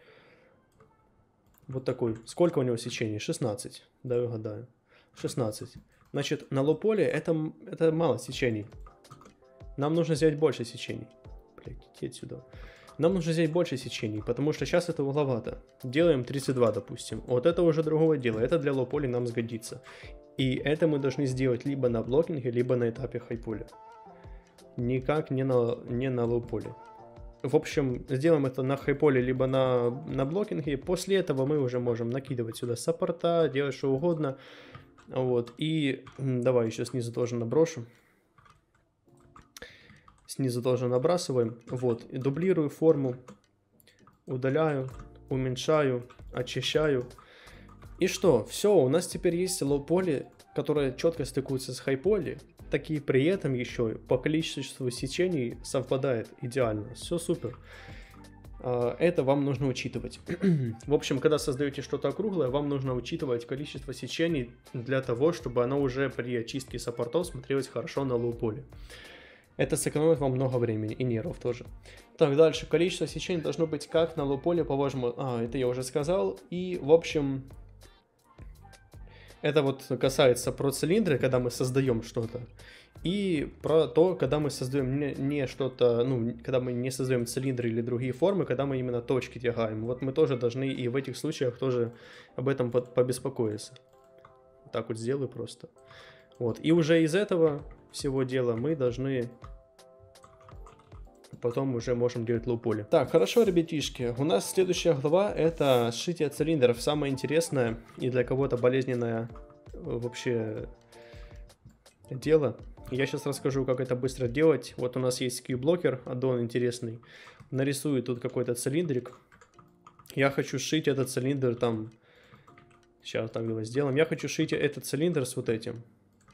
вот такой, сколько у него сечений? 16, да, я угадаю, 16. Значит, на лоу-поле это мало сечений, нам нужно сделать больше сечений, блять, иди отсюда. Нам нужно сделать больше сечений, потому что сейчас это угловато, делаем 32, допустим, вот это уже другое дело, это для лоу-поля нам сгодится, и это мы должны сделать либо на блокинге, либо на этапе хайполя. Никак не на лоу-поле. В общем, сделаем это на хайполе, либо на блокинге. После этого мы уже можем накидывать сюда саппорта, делать что угодно. Вот. И давай еще снизу тоже наброшу. Снизу тоже набрасываем. Вот. И дублирую форму. Удаляю, уменьшаю, очищаю. И что? Все, у нас теперь есть лоу-поле, которое четко стыкуется с хайполе. Такие при этом еще по количеству сечений совпадает идеально. Все супер. Это вам нужно учитывать. В общем, когда создаете что-то округлое, вам нужно учитывать количество сечений для того, чтобы оно уже при очистке саппортов смотрелось хорошо на лоу-поле. Это сэкономит вам много времени и нервов тоже. Так, дальше. Количество сечений должно быть как на лоу-поле, по-вашему... это я уже сказал. И, в общем... Это вот касается про цилиндры, когда мы создаем что-то, и про то, когда мы создаем не что-то, ну, когда мы не создаем цилиндры или другие формы, когда мы именно точки тягаем. Вот мы тоже должны и в этих случаях тоже об этом побеспокоиться. Так вот сделаю просто. Вот. И уже из этого всего дела мы должны... Потом уже можем делать лоу-поле. Так, хорошо, ребятишки. У нас следующая глава — это сшитие цилиндров. Самое интересное и для кого-то болезненное вообще дело. Я сейчас расскажу, как это быстро делать. Вот у нас есть Q-блокер, аддон интересный. Нарисую тут какой-то цилиндрик. Я хочу сшить этот цилиндр там... Сейчас так его сделаем. Я хочу сшить этот цилиндр с вот этим.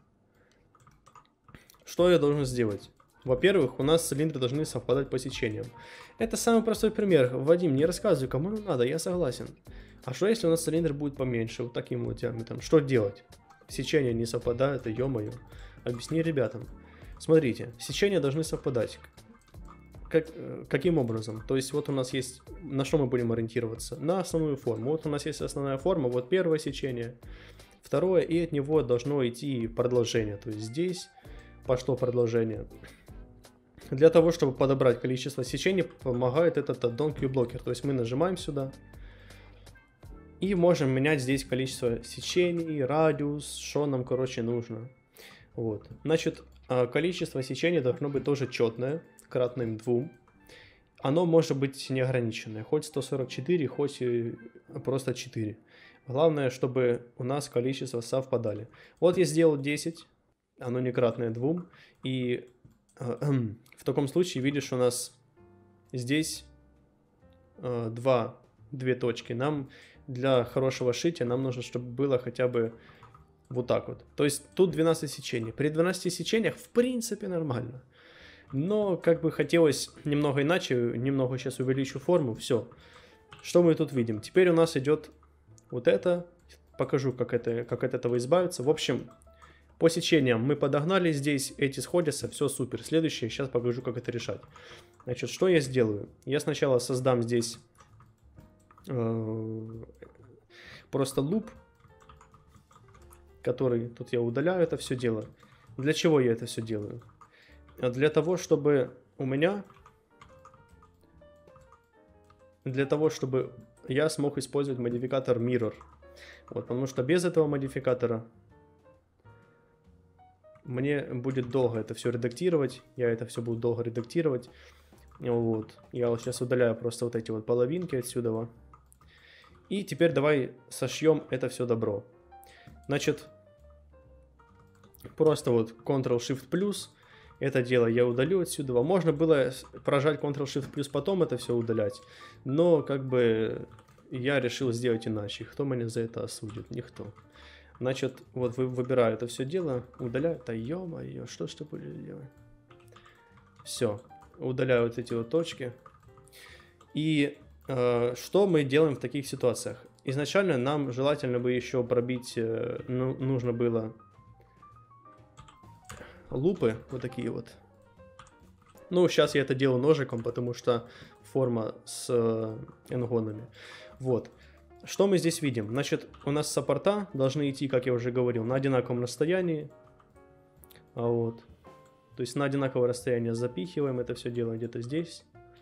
Что я должен сделать? Во-первых, у нас цилиндры должны совпадать по сечениям. Это самый простой пример. Вадим, не рассказывай, кому надо, я согласен. А что если у нас цилиндр будет поменьше, вот таким вот диаметром? Что делать? Сечения не совпадают, и ё-моё. Объясни ребятам. Смотрите, сечения должны совпадать. Каким образом? То есть вот у нас есть, на что мы будем ориентироваться? На основную форму. Вот у нас есть основная форма, вот первое сечение, второе, и от него должно идти продолжение. То есть здесь пошло продолжение. Для того, чтобы подобрать количество сечений, помогает этот аддон Q-блокер. То есть мы нажимаем сюда и можем менять здесь количество сечений, радиус, что нам, короче, нужно. Вот. Значит, количество сечений должно быть тоже четное, кратным 2. Оно может быть неограниченное, хоть 144, хоть просто 4. Главное, чтобы у нас количество совпадали. Вот я сделал 10, оно не кратное 2. И в таком случае, видишь, у нас здесь две точки. Нам для хорошего шития нам нужно, чтобы было хотя бы вот так вот. То есть тут 12 сечений. При 12 сечениях в принципе нормально. Но как бы хотелось немного иначе. Немного сейчас увеличу форму. Все. Что мы тут видим? Теперь у нас идет вот это. Покажу, как от этого избавиться. В общем, по сечениям мы подогнали здесь. Эти сходятся. Все супер. Следующее. Сейчас покажу, как это решать. Значит, что я сделаю? Я сначала создам здесь просто луп, который тут я удаляю это все дело. Для чего я это все делаю? Для того, чтобы у меня... Для того, чтобы я смог использовать модификатор Mirror. Вот, потому что без этого модификатора мне будет долго это все редактировать. Я это все буду долго редактировать. Вот. Я вот сейчас удаляю просто вот эти вот половинки отсюда. И теперь давай сошьем это все добро. Значит, просто вот Ctrl-Shift+. Это дело я удалю отсюда. Можно было прожать Ctrl-Shift+, потом это все удалять. Но как бы я решил сделать иначе. Кто меня за это осудит? Никто. Значит, вот выбираю это все дело, удаляю. Да ё-моё, что ж ты будешь делать? Все. Удаляю вот эти вот точки. И что мы делаем в таких ситуациях? Изначально нам желательно бы еще пробить, нужно было лупы, вот такие вот. Ну, сейчас я это делаю ножиком, потому что форма с энгонами. Вот. Что мы здесь видим? Значит, у нас саппорта должны идти, как я уже говорил, на одинаковом расстоянии. Вот. То есть на одинаковое расстояние запихиваем это все дело где-то здесь,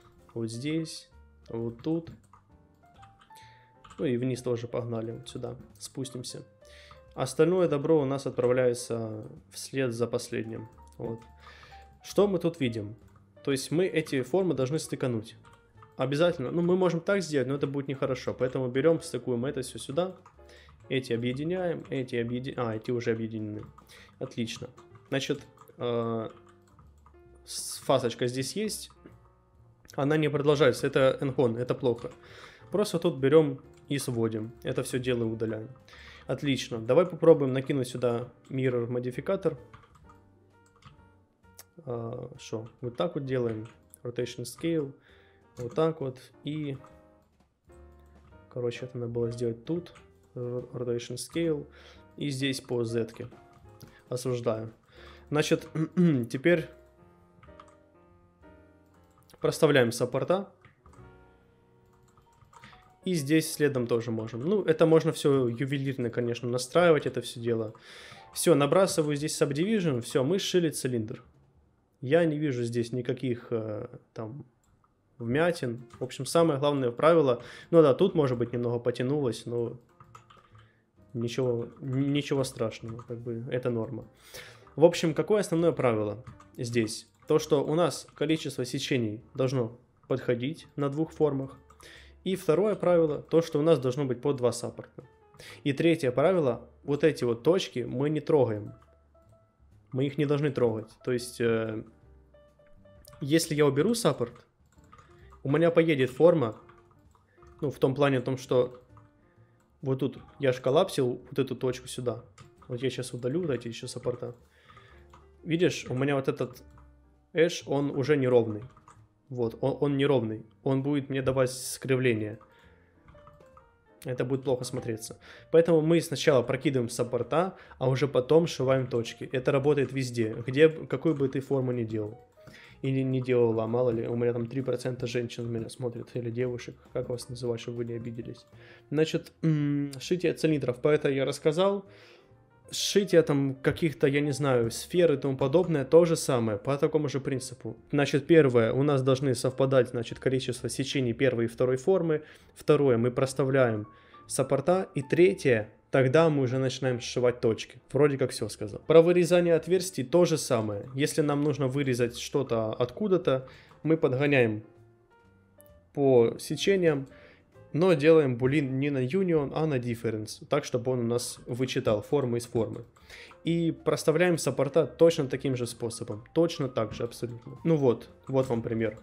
вот тут. Ну и вниз тоже погнали, вот сюда спустимся. Остальное добро у нас отправляется вслед за последним. Вот. Что мы тут видим? То есть мы эти формы должны стыкануть. Обязательно. Ну, мы можем так сделать, но это будет нехорошо. Поэтому берем, стыкуем это все сюда. Эти объединяем, эти эти уже объединены. Отлично. Значит, фасочка здесь есть. Она не продолжается. Это энгон, это плохо. Просто тут берем и сводим. Это все дело удаляем. Отлично. Давай попробуем накинуть сюда Mirror модификатор. Что? Вот так вот делаем. Rotation Scale. Вот так вот. И... Короче, это надо было сделать тут. Rotation Scale. И здесь по Z-ке. Осуждаю. Значит, теперь проставляем саппорта. И здесь следом тоже можем. Ну, это можно все ювелирно, конечно, настраивать, это все дело. Все, набрасываю здесь Subdivision. Все, мы сшили цилиндр. Я не вижу здесь никаких там вмятин. В общем, самое главное правило. Ну да, тут, может быть, немного потянулось, но ничего страшного. Как бы это норма. В общем, какое основное правило здесь? То, что у нас количество сечений должно подходить на двух формах. И второе правило, то, что у нас должно быть по 2 саппорта. И третье правило, вот эти вот точки мы не трогаем. Мы их не должны трогать. То есть, если я уберу саппорт, у меня поедет форма, ну, в том плане, что вот тут я ж коллапсил вот эту точку сюда. Вот я сейчас удалю вот эти еще саппорта. Видишь, у меня вот этот эш, он уже неровный. Вот, он неровный. Он будет мне давать скривление. Это будет плохо смотреться. Поэтому мы сначала прокидываем саппорта, а уже потом сшиваем точки. Это работает везде, какую бы ты форму ни делал. Или не делала, мало ли, у меня там 3% женщин меня смотрят, или девушек, как вас называть, чтобы вы не обиделись. Значит, шитие цилиндров, по это я рассказал. Сшитие там каких-то, я не знаю, сфер и тому подобное, то же самое, по такому же принципу. Значит, первое, у нас должны совпадать, значит, количество сечений первой и второй формы. Второе, мы проставляем саппорта. И третье, тогда мы уже начинаем сшивать точки. Вроде как все сказал. Про вырезание отверстий то же самое. Если нам нужно вырезать что-то откуда-то, мы подгоняем по сечениям. но делаем булин не на union, а на difference, так, чтобы он у нас вычитал формы из формы. И проставляем саппорта точно таким же способом, точно так же абсолютно. Ну вот вам пример.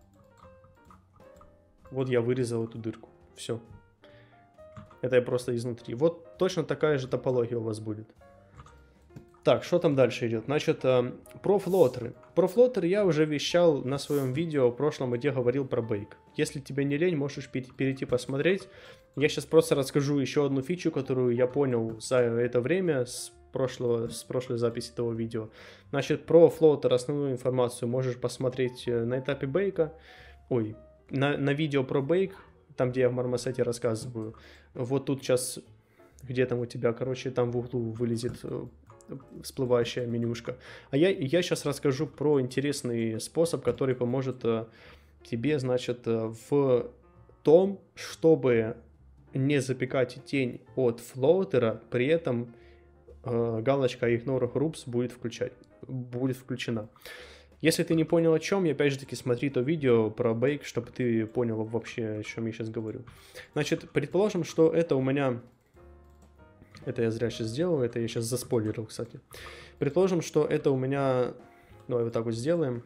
Вот я вырезал эту дырку, все. Это я просто изнутри. Вот точно такая же топология у вас будет. Так, что там дальше идет? Значит, про флотеры. Про флотеры я уже вещал на своем видео в прошлом, где говорил про бейк. Если тебе не лень, можешь перейти посмотреть. Я сейчас просто расскажу еще одну фичу, которую я понял за это время с прошлой записи этого видео. Значит, про флотер основную информацию можешь посмотреть на этапе бейка. Ой, на видео про бейк, там, где я в Marmoset рассказываю. Вот тут сейчас, где там у тебя, короче, там в углу вылезет всплывающая менюшка. А я сейчас расскажу про интересный способ, который поможет тебе, значит, в том, чтобы не запекать тень от флоутера, при этом галочка Ignore Groups будет включена. Если ты не понял о чем, опять же таки смотри то видео про бейк, чтобы ты понял вообще, о чем я сейчас говорю. Значит, предположим, что это у меня... Это я зря сейчас сделал, это я сейчас заспойлерил, кстати. Предположим, что это у меня... Давай вот так вот сделаем.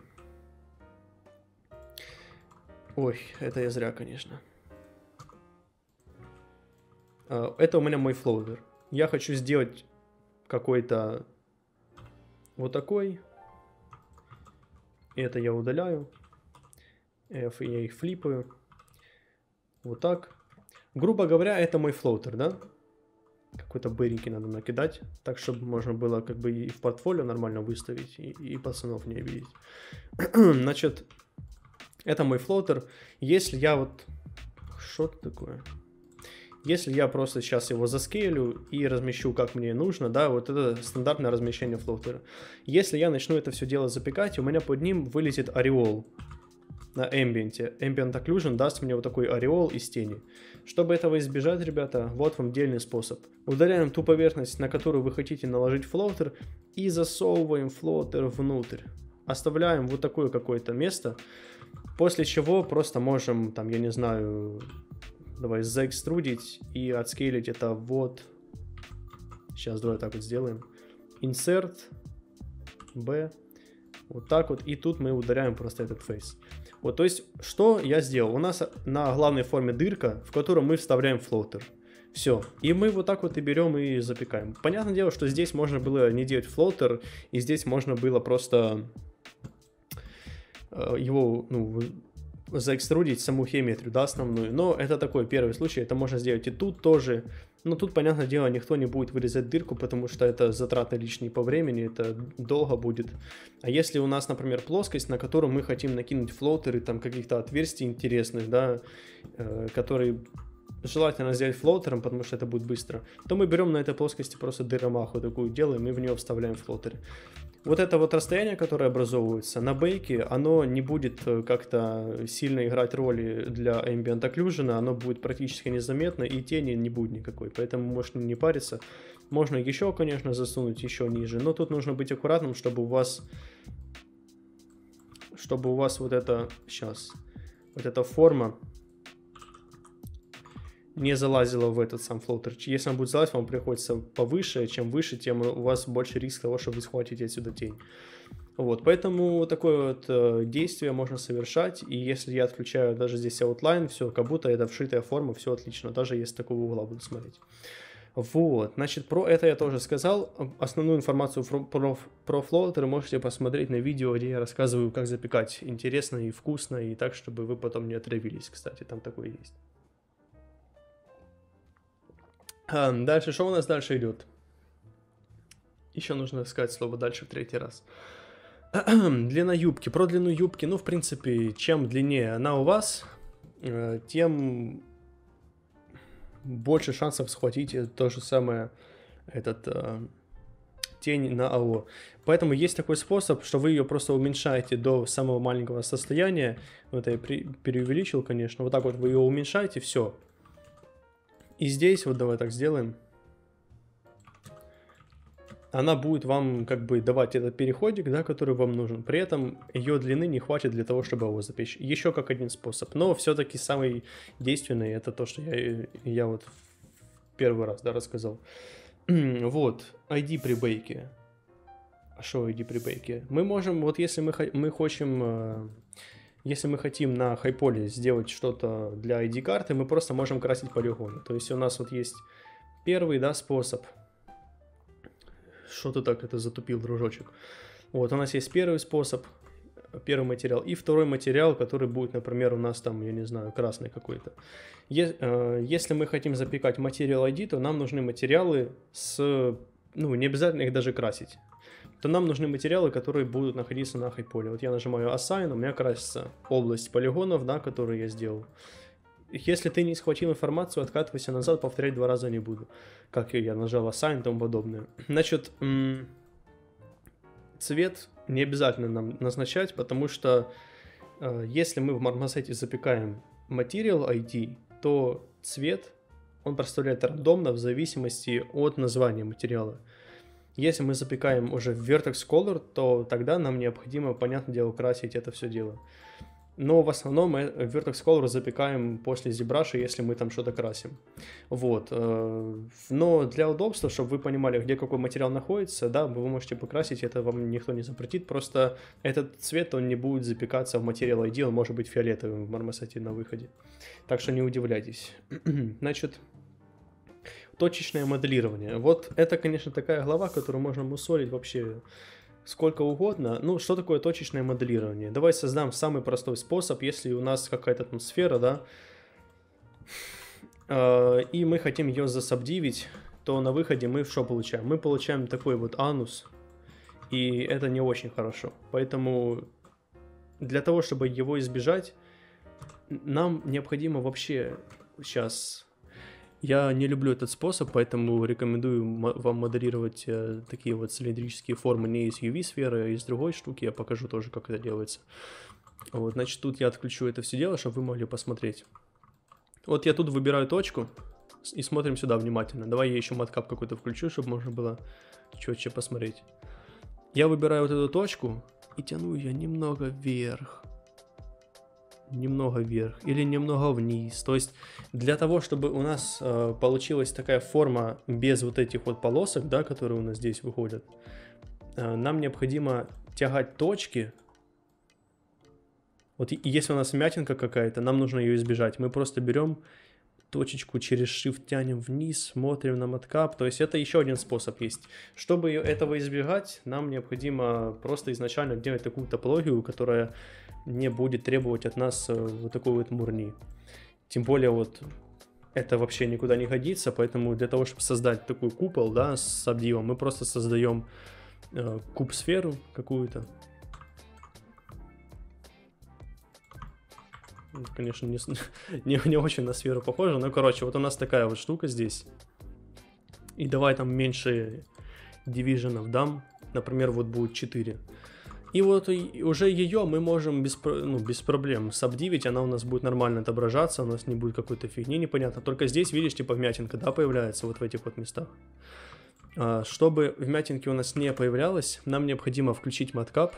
Ой, это я зря, конечно. Это у меня мой флоутер. Я хочу сделать какой-то вот такой. Это я удаляю. F, я их флипаю. Вот так. Грубо говоря, это мой флоутер, да? Какой-то быренький надо накидать, так, чтобы можно было как бы и в портфолио нормально выставить, и пацанов не обидеть. Значит, это мой флоутер. Если я вот... Что это такое? Если я просто сейчас его заскейлю и размещу как мне нужно, да, вот это стандартное размещение флоутера. Если я начну это все дело запекать, у меня под ним вылезет ореол на Ambient. Ambient Occlusion даст мне вот такой ореол из тени. Чтобы этого избежать, ребята, вот вам дельный способ. Удаляем ту поверхность, на которую вы хотите наложить флоутер, и засовываем флоутер внутрь. Оставляем вот такое какое-то место, после чего просто можем, там, я не знаю, давай заэкструдить и отскейлить это вот. Сейчас давай так вот сделаем. Insert, B, вот так вот, и тут мы удаляем просто этот фейс. Вот, то есть, что я сделал? У нас на главной форме дырка, в которую мы вставляем флоутер. Все. И мы вот так вот и берем и запекаем. Понятное дело, что здесь можно было не делать флоутер, и здесь можно было просто его, ну, заэкструдить саму геометрию, да, основную. Но это такой первый случай, это можно сделать и тут тоже. Но тут, понятное дело, никто не будет вырезать дырку, потому что это затраты лишние по времени, это долго будет. А если у нас, например, плоскость, на которую мы хотим накинуть флоутеры, там каких-то отверстий интересных, да, которые желательно сделать флоутером, потому что это будет быстро, то мы берем на этой плоскости просто дыромаху такую делаем и в нее вставляем флоутеры. Вот это вот расстояние, которое образовывается на бейке, оно не будет как-то сильно играть роли для Ambient Occlusion, оно будет практически незаметно и тени не будет никакой, поэтому можно не париться. Можно еще, конечно, засунуть еще ниже, но тут нужно быть аккуратным, чтобы у вас вот это, сейчас, вот эта форма не залазила в этот сам флоутер. Если он будет залазить, вам приходится повыше. Чем выше, тем у вас больше риск того, что вы схватите отсюда тень. Вот, поэтому такое вот действие можно совершать. И если я отключаю даже здесь outline, все, как будто это вшитая форма, все отлично. Даже если с такого угла буду смотреть. Вот, значит, про это я тоже сказал. Основную информацию про флоутеры можете посмотреть на видео, где я рассказываю, как запекать интересно и вкусно, и так, чтобы вы потом не отравились. Кстати, там такое есть. Дальше, что у нас дальше идет? Еще нужно сказать слово дальше в третий раз. Длина юбки. Про длину юбки, ну, в принципе, чем длиннее она у вас, тем больше шансов схватить то же самое, тень на АО. Поэтому есть такой способ, что вы ее просто уменьшаете до самого маленького состояния. Вот я преувеличил, конечно. Вот так вот вы ее уменьшаете, все. И здесь, вот давай так сделаем. она будет вам как бы давать этот переходик, да, который вам нужен. При этом ее длины не хватит для того, чтобы его запечь. Еще как один способ. Но все-таки самый действенный это то, что я вот первый раз, да, рассказал. Вот, ID при бейке. А что ID при бейке? Мы можем, вот если если мы хотим на хайполе сделать что-то для ID-карты, мы просто можем красить полигоны. То есть у нас вот есть первый, да, способ. Что ты так это затупил, дружочек? Вот, у нас есть первый способ, первый материал, и второй материал, который будет, например, у нас там, я не знаю, красный какой-то. Если мы хотим запекать материал ID, то нам нужны материалы ну, не обязательно их даже красить. То нам нужны материалы, которые будут находиться на хайполе. Вот я нажимаю Assign, у меня красится область полигонов, да, которые я сделал. Если ты не схватил информацию, откатывайся назад, повторять 2 раза не буду. Как я нажал Assign и тому подобное. Значит, цвет не обязательно нам назначать, потому что если мы в Marmoset запекаем Material ID, то цвет, он проставляет рандомно в зависимости от названия материала. Если мы запекаем уже в Vertex Color, то тогда нам необходимо, понятное дело, красить это все дело. Но в основном мы Vertex Color запекаем после ZBrush, если мы там что-то красим. Вот. Но для удобства, чтобы вы понимали, где какой материал находится, да, вы можете покрасить, это вам никто не запретит. Просто этот цвет, он не будет запекаться в Material ID, он может быть фиолетовым в Marmoset на выходе. Так что не удивляйтесь. Значит, точечное моделирование. Вот это, конечно, такая глава, которую можно мусолить вообще сколько угодно. Ну, что такое точечное моделирование? Давай создам самый простой способ, если у нас какая-то там сфера, да, и мы хотим ее засабдивить, то на выходе мы что получаем? Мы получаем такой вот анус, и это не очень хорошо. Поэтому для того, чтобы его избежать, нам необходимо вообще сейчас... Я не люблю этот способ, поэтому рекомендую вам моделировать такие вот цилиндрические формы не из UV-сферы, а из другой штуки. Я покажу тоже, как это делается. Вот, значит, тут я отключу это все дело, чтобы вы могли посмотреть. Вот я тут выбираю точку и смотрим сюда внимательно. Давай я еще маткап какой-то включу, чтобы можно было четче посмотреть. Я выбираю вот эту точку и тяну ее немного вверх. Немного вверх или немного вниз. То есть для того, чтобы у нас получилась такая форма без вот этих вот полосок, да, которые у нас здесь выходят, нам необходимо тягать точки. Вот если у нас вмятинка какая-то, нам нужно ее избежать. Мы просто берем точечку, через Shift тянем вниз, смотрим на маткап. То есть это еще один способ есть. Чтобы этого избегать, нам необходимо просто изначально делать такую топологию, которая не будет требовать от нас вот такой вот мурни. Тем более вот это вообще никуда не годится, поэтому для того, чтобы создать такой купол, да, с обдивом, мы просто создаем куб-сферу какую-то. Конечно, не очень на сферу похоже, но, короче, вот у нас такая вот штука здесь. И давай там меньше дивизионов дам, например, вот будет 4. И вот уже ее мы можем без проблем сабдивить, она у нас будет нормально отображаться, у нас не будет какой-то фигни непонятно. Только здесь, видишь, типа вмятинка, да, появляется вот в этих вот местах. Чтобы вмятинки у нас не появлялось, нам необходимо включить маткап.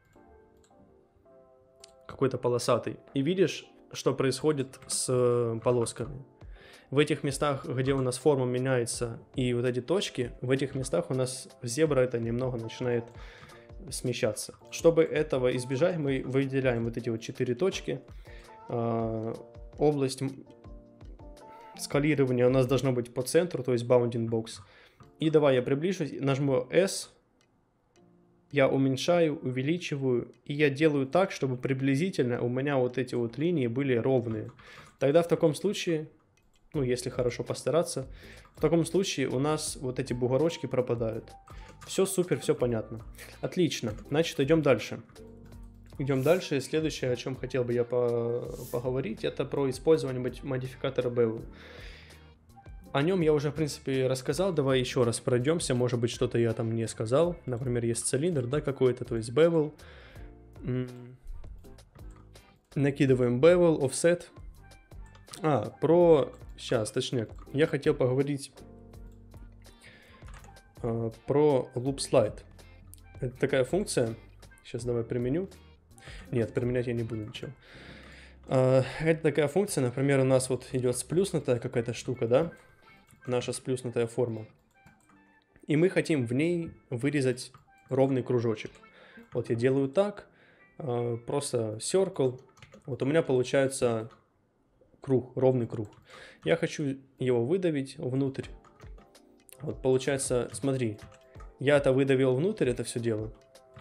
Какой-то полосатый. И видишь, что происходит с полосками. В этих местах, где у нас форма меняется и вот эти точки, в этих местах у нас зебра это немного начинает смещаться. Чтобы этого избежать, мы выделяем вот эти вот 4 точки. Область скалирования у нас должна быть по центру, то есть bounding box. И давай я приближусь, нажму S, я уменьшаю, увеличиваю, и я делаю так, чтобы приблизительно у меня вот эти вот линии были ровные. Тогда в таком случае, ну если хорошо постараться, в таком случае у нас вот эти бугорочки пропадают. Все супер, все понятно. Отлично, значит идем дальше. Идем дальше. Следующее, о чем хотел бы я поговорить, это про использование модификатора Bevel. О нем я уже, в принципе, рассказал. Давай еще раз пройдемся. Может быть, что-то я там не сказал. Например, есть цилиндр, да, какой-то, то есть Bevel. Накидываем Bevel, Offset. Сейчас, точнее, я хотел поговорить про Loop Slide. Это такая функция. Сейчас давай применю. Нет, применять я не буду ничего. Это такая функция, например, у нас вот идет сплюснутая какая-то штука, да? Наша сплюснутая форма. И мы хотим в ней вырезать ровный кружочек. Вот я делаю так, просто circle. Вот у меня получается круг, ровный круг. Я хочу его выдавить внутрь. Вот получается, смотри, я это выдавил внутрь, это все дело.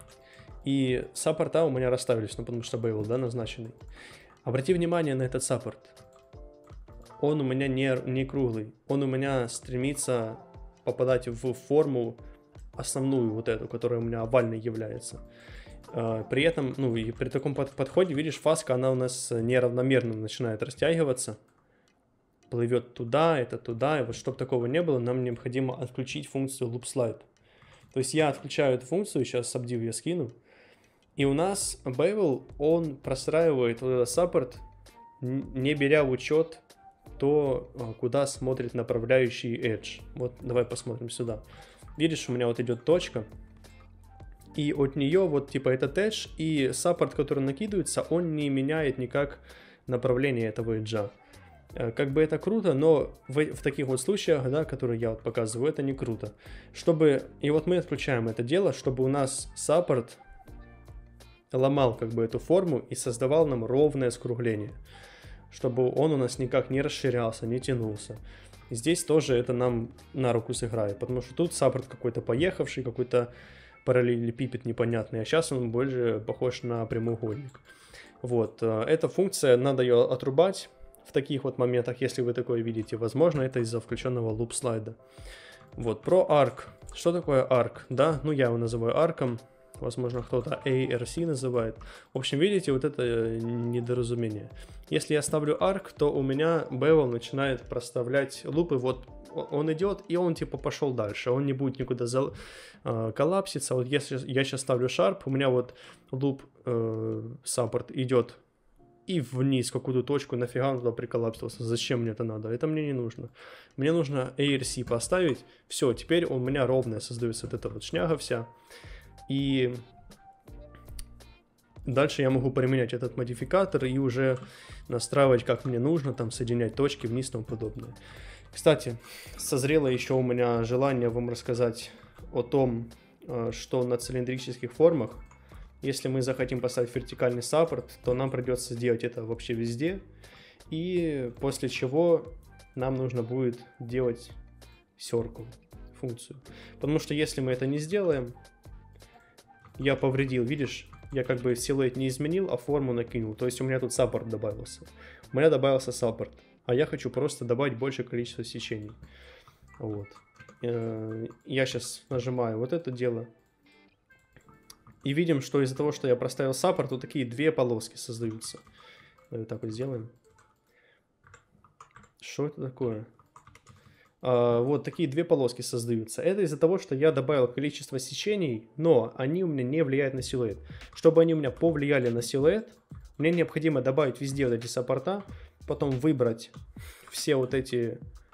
И саппорта у меня расставились, ну потому что Bevel, да, назначенный. Обрати внимание на этот саппорт. Он у меня не круглый. Он у меня стремится попадать в форму основную, вот эту, которая у меня овальной является. При этом, ну и при таком подходе, видишь, фаска, она у нас неравномерно начинает растягиваться. Плывет туда, это туда. И вот чтобы такого не было, нам необходимо отключить функцию Loop Slide. То есть я отключаю эту функцию, сейчас subdiv я скину. И у нас Bevel, он простраивает вот этот саппорт, не беря в учет то, куда смотрит направляющий edge. Вот давай посмотрим сюда. Видишь, у меня вот идет точка. И от нее вот типа этот edge и саппорт, который накидывается, он не меняет никак направление этого эджа. Как бы это круто, но в таких вот случаях, да, которые я вот показываю, это не круто. И вот мы отключаем это дело, чтобы у нас саппорт ломал как бы эту форму и создавал нам ровное скругление. Чтобы он у нас никак не расширялся, не тянулся. Здесь тоже это нам на руку сыграет, потому что тут саппорт какой-то поехавший, какой-то параллелепипед непонятный, а сейчас он больше похож на прямоугольник. Вот, эта функция, надо ее отрубать в таких вот моментах, если вы такое видите. Возможно, это из-за включенного Loop Slide. Вот, про Arc. Что такое Arc? Да, ну я его называю арком. Возможно, кто-то ARC называет. В общем, видите, вот это недоразумение. Если я ставлю arc, то у меня Bevel начинает проставлять лупы. Вот он идет, и он типа пошел дальше. Он не будет никуда коллапситься. Вот если я сейчас ставлю sharp, у меня вот луп саппорт идет и вниз, какую-то точку, нафига он туда приколлапсился. Зачем мне это надо? Это мне не нужно. Мне нужно ARC поставить. Все, теперь у меня ровная создается вот эта вот шняга вся. И дальше я могу применять этот модификатор и уже настраивать, как мне нужно, там соединять точки вниз и тому подобное. Кстати, созрело еще у меня желание вам рассказать о том, что на цилиндрических формах, если мы захотим поставить вертикальный саппорт, то нам придется сделать это вообще везде. И после чего нам нужно будет делать circle функцию. Потому что если мы это не сделаем, я повредил, видишь, я как бы силуэт не изменил, а форму накинул. То есть у меня тут саппорт добавился. У меня добавился саппорт, а я хочу просто добавить большее количество сечений. Вот. Я сейчас нажимаю вот это дело. И видим, что из-за того, что я проставил саппорт, вот такие две полоски создаются. Давай так вот сделаем. Что это такое? Вот такие две полоски создаются. Это из-за того, что я добавил количество сечений, но они у меня не влияют на силуэт. Чтобы они у меня повлияли на силуэт, мне необходимо добавить везде вот эти саппорта, потом выбрать все вот эти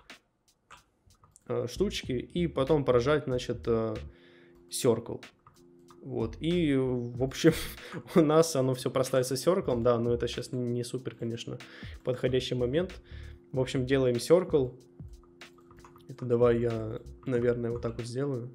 штучки и потом прожать, значит, circle. Вот, и, в общем, у нас оно все проставится circle, да, но это сейчас не супер, конечно, подходящий момент. В общем, делаем circle. Это давай я, наверное, вот так вот сделаю.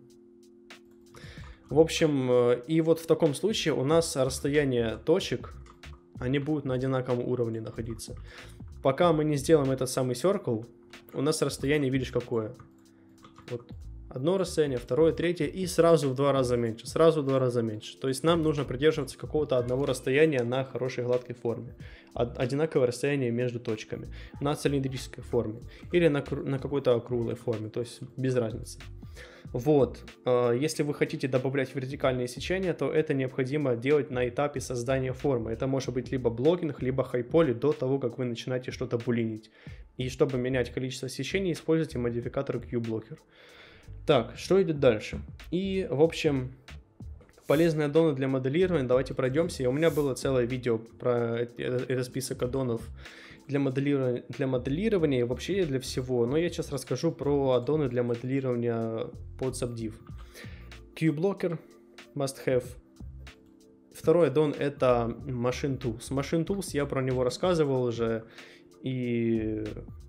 В общем, и вот в таком случае у нас расстояние точек, они будут на одинаковом уровне находиться. Пока мы не сделаем этот самый circle, у нас расстояние, видишь, какое? Вот одно расстояние, второе, третье, и сразу в 2 раза меньше, сразу в 2 раза меньше. То есть нам нужно придерживаться какого-то одного расстояния на хорошей гладкой форме. Одинаковое расстояние между точками. На цилиндрической форме. Или на какой-то округлой форме. То есть без разницы. Вот. Если вы хотите добавлять вертикальные сечения, то это необходимо делать на этапе создания формы. Это может быть либо блокинг, либо хайполи до того, как вы начинаете что-то булинить. И чтобы менять количество сечений, используйте модификатор QBlocker. Так, что идет дальше? И, в общем, полезные аддоны для моделирования. Давайте пройдемся. И у меня было целое видео про этот список аддонов для моделирования и вообще для всего. Но я сейчас расскажу про аддоны для моделирования под Subdiv. QBlocker must have. Второй аддон это Machine Tools. Machine Tools, я про него рассказывал уже, и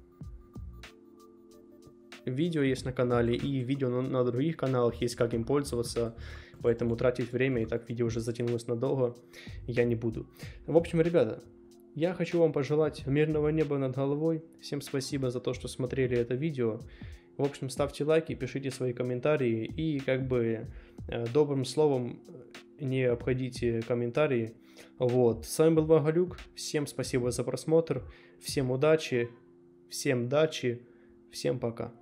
видео есть на канале, и видео на других каналах есть, как им пользоваться, поэтому тратить время, и так видео уже затянулось надолго, я не буду. В общем, ребята, я хочу вам пожелать мирного неба над головой. Всем спасибо за то, что смотрели это видео. В общем, ставьте лайки, пишите свои комментарии, и как бы добрым словом не обходите комментарии. Вот. С вами был Боголюб. Всем спасибо за просмотр. Всем удачи. Всем дачи. Всем пока.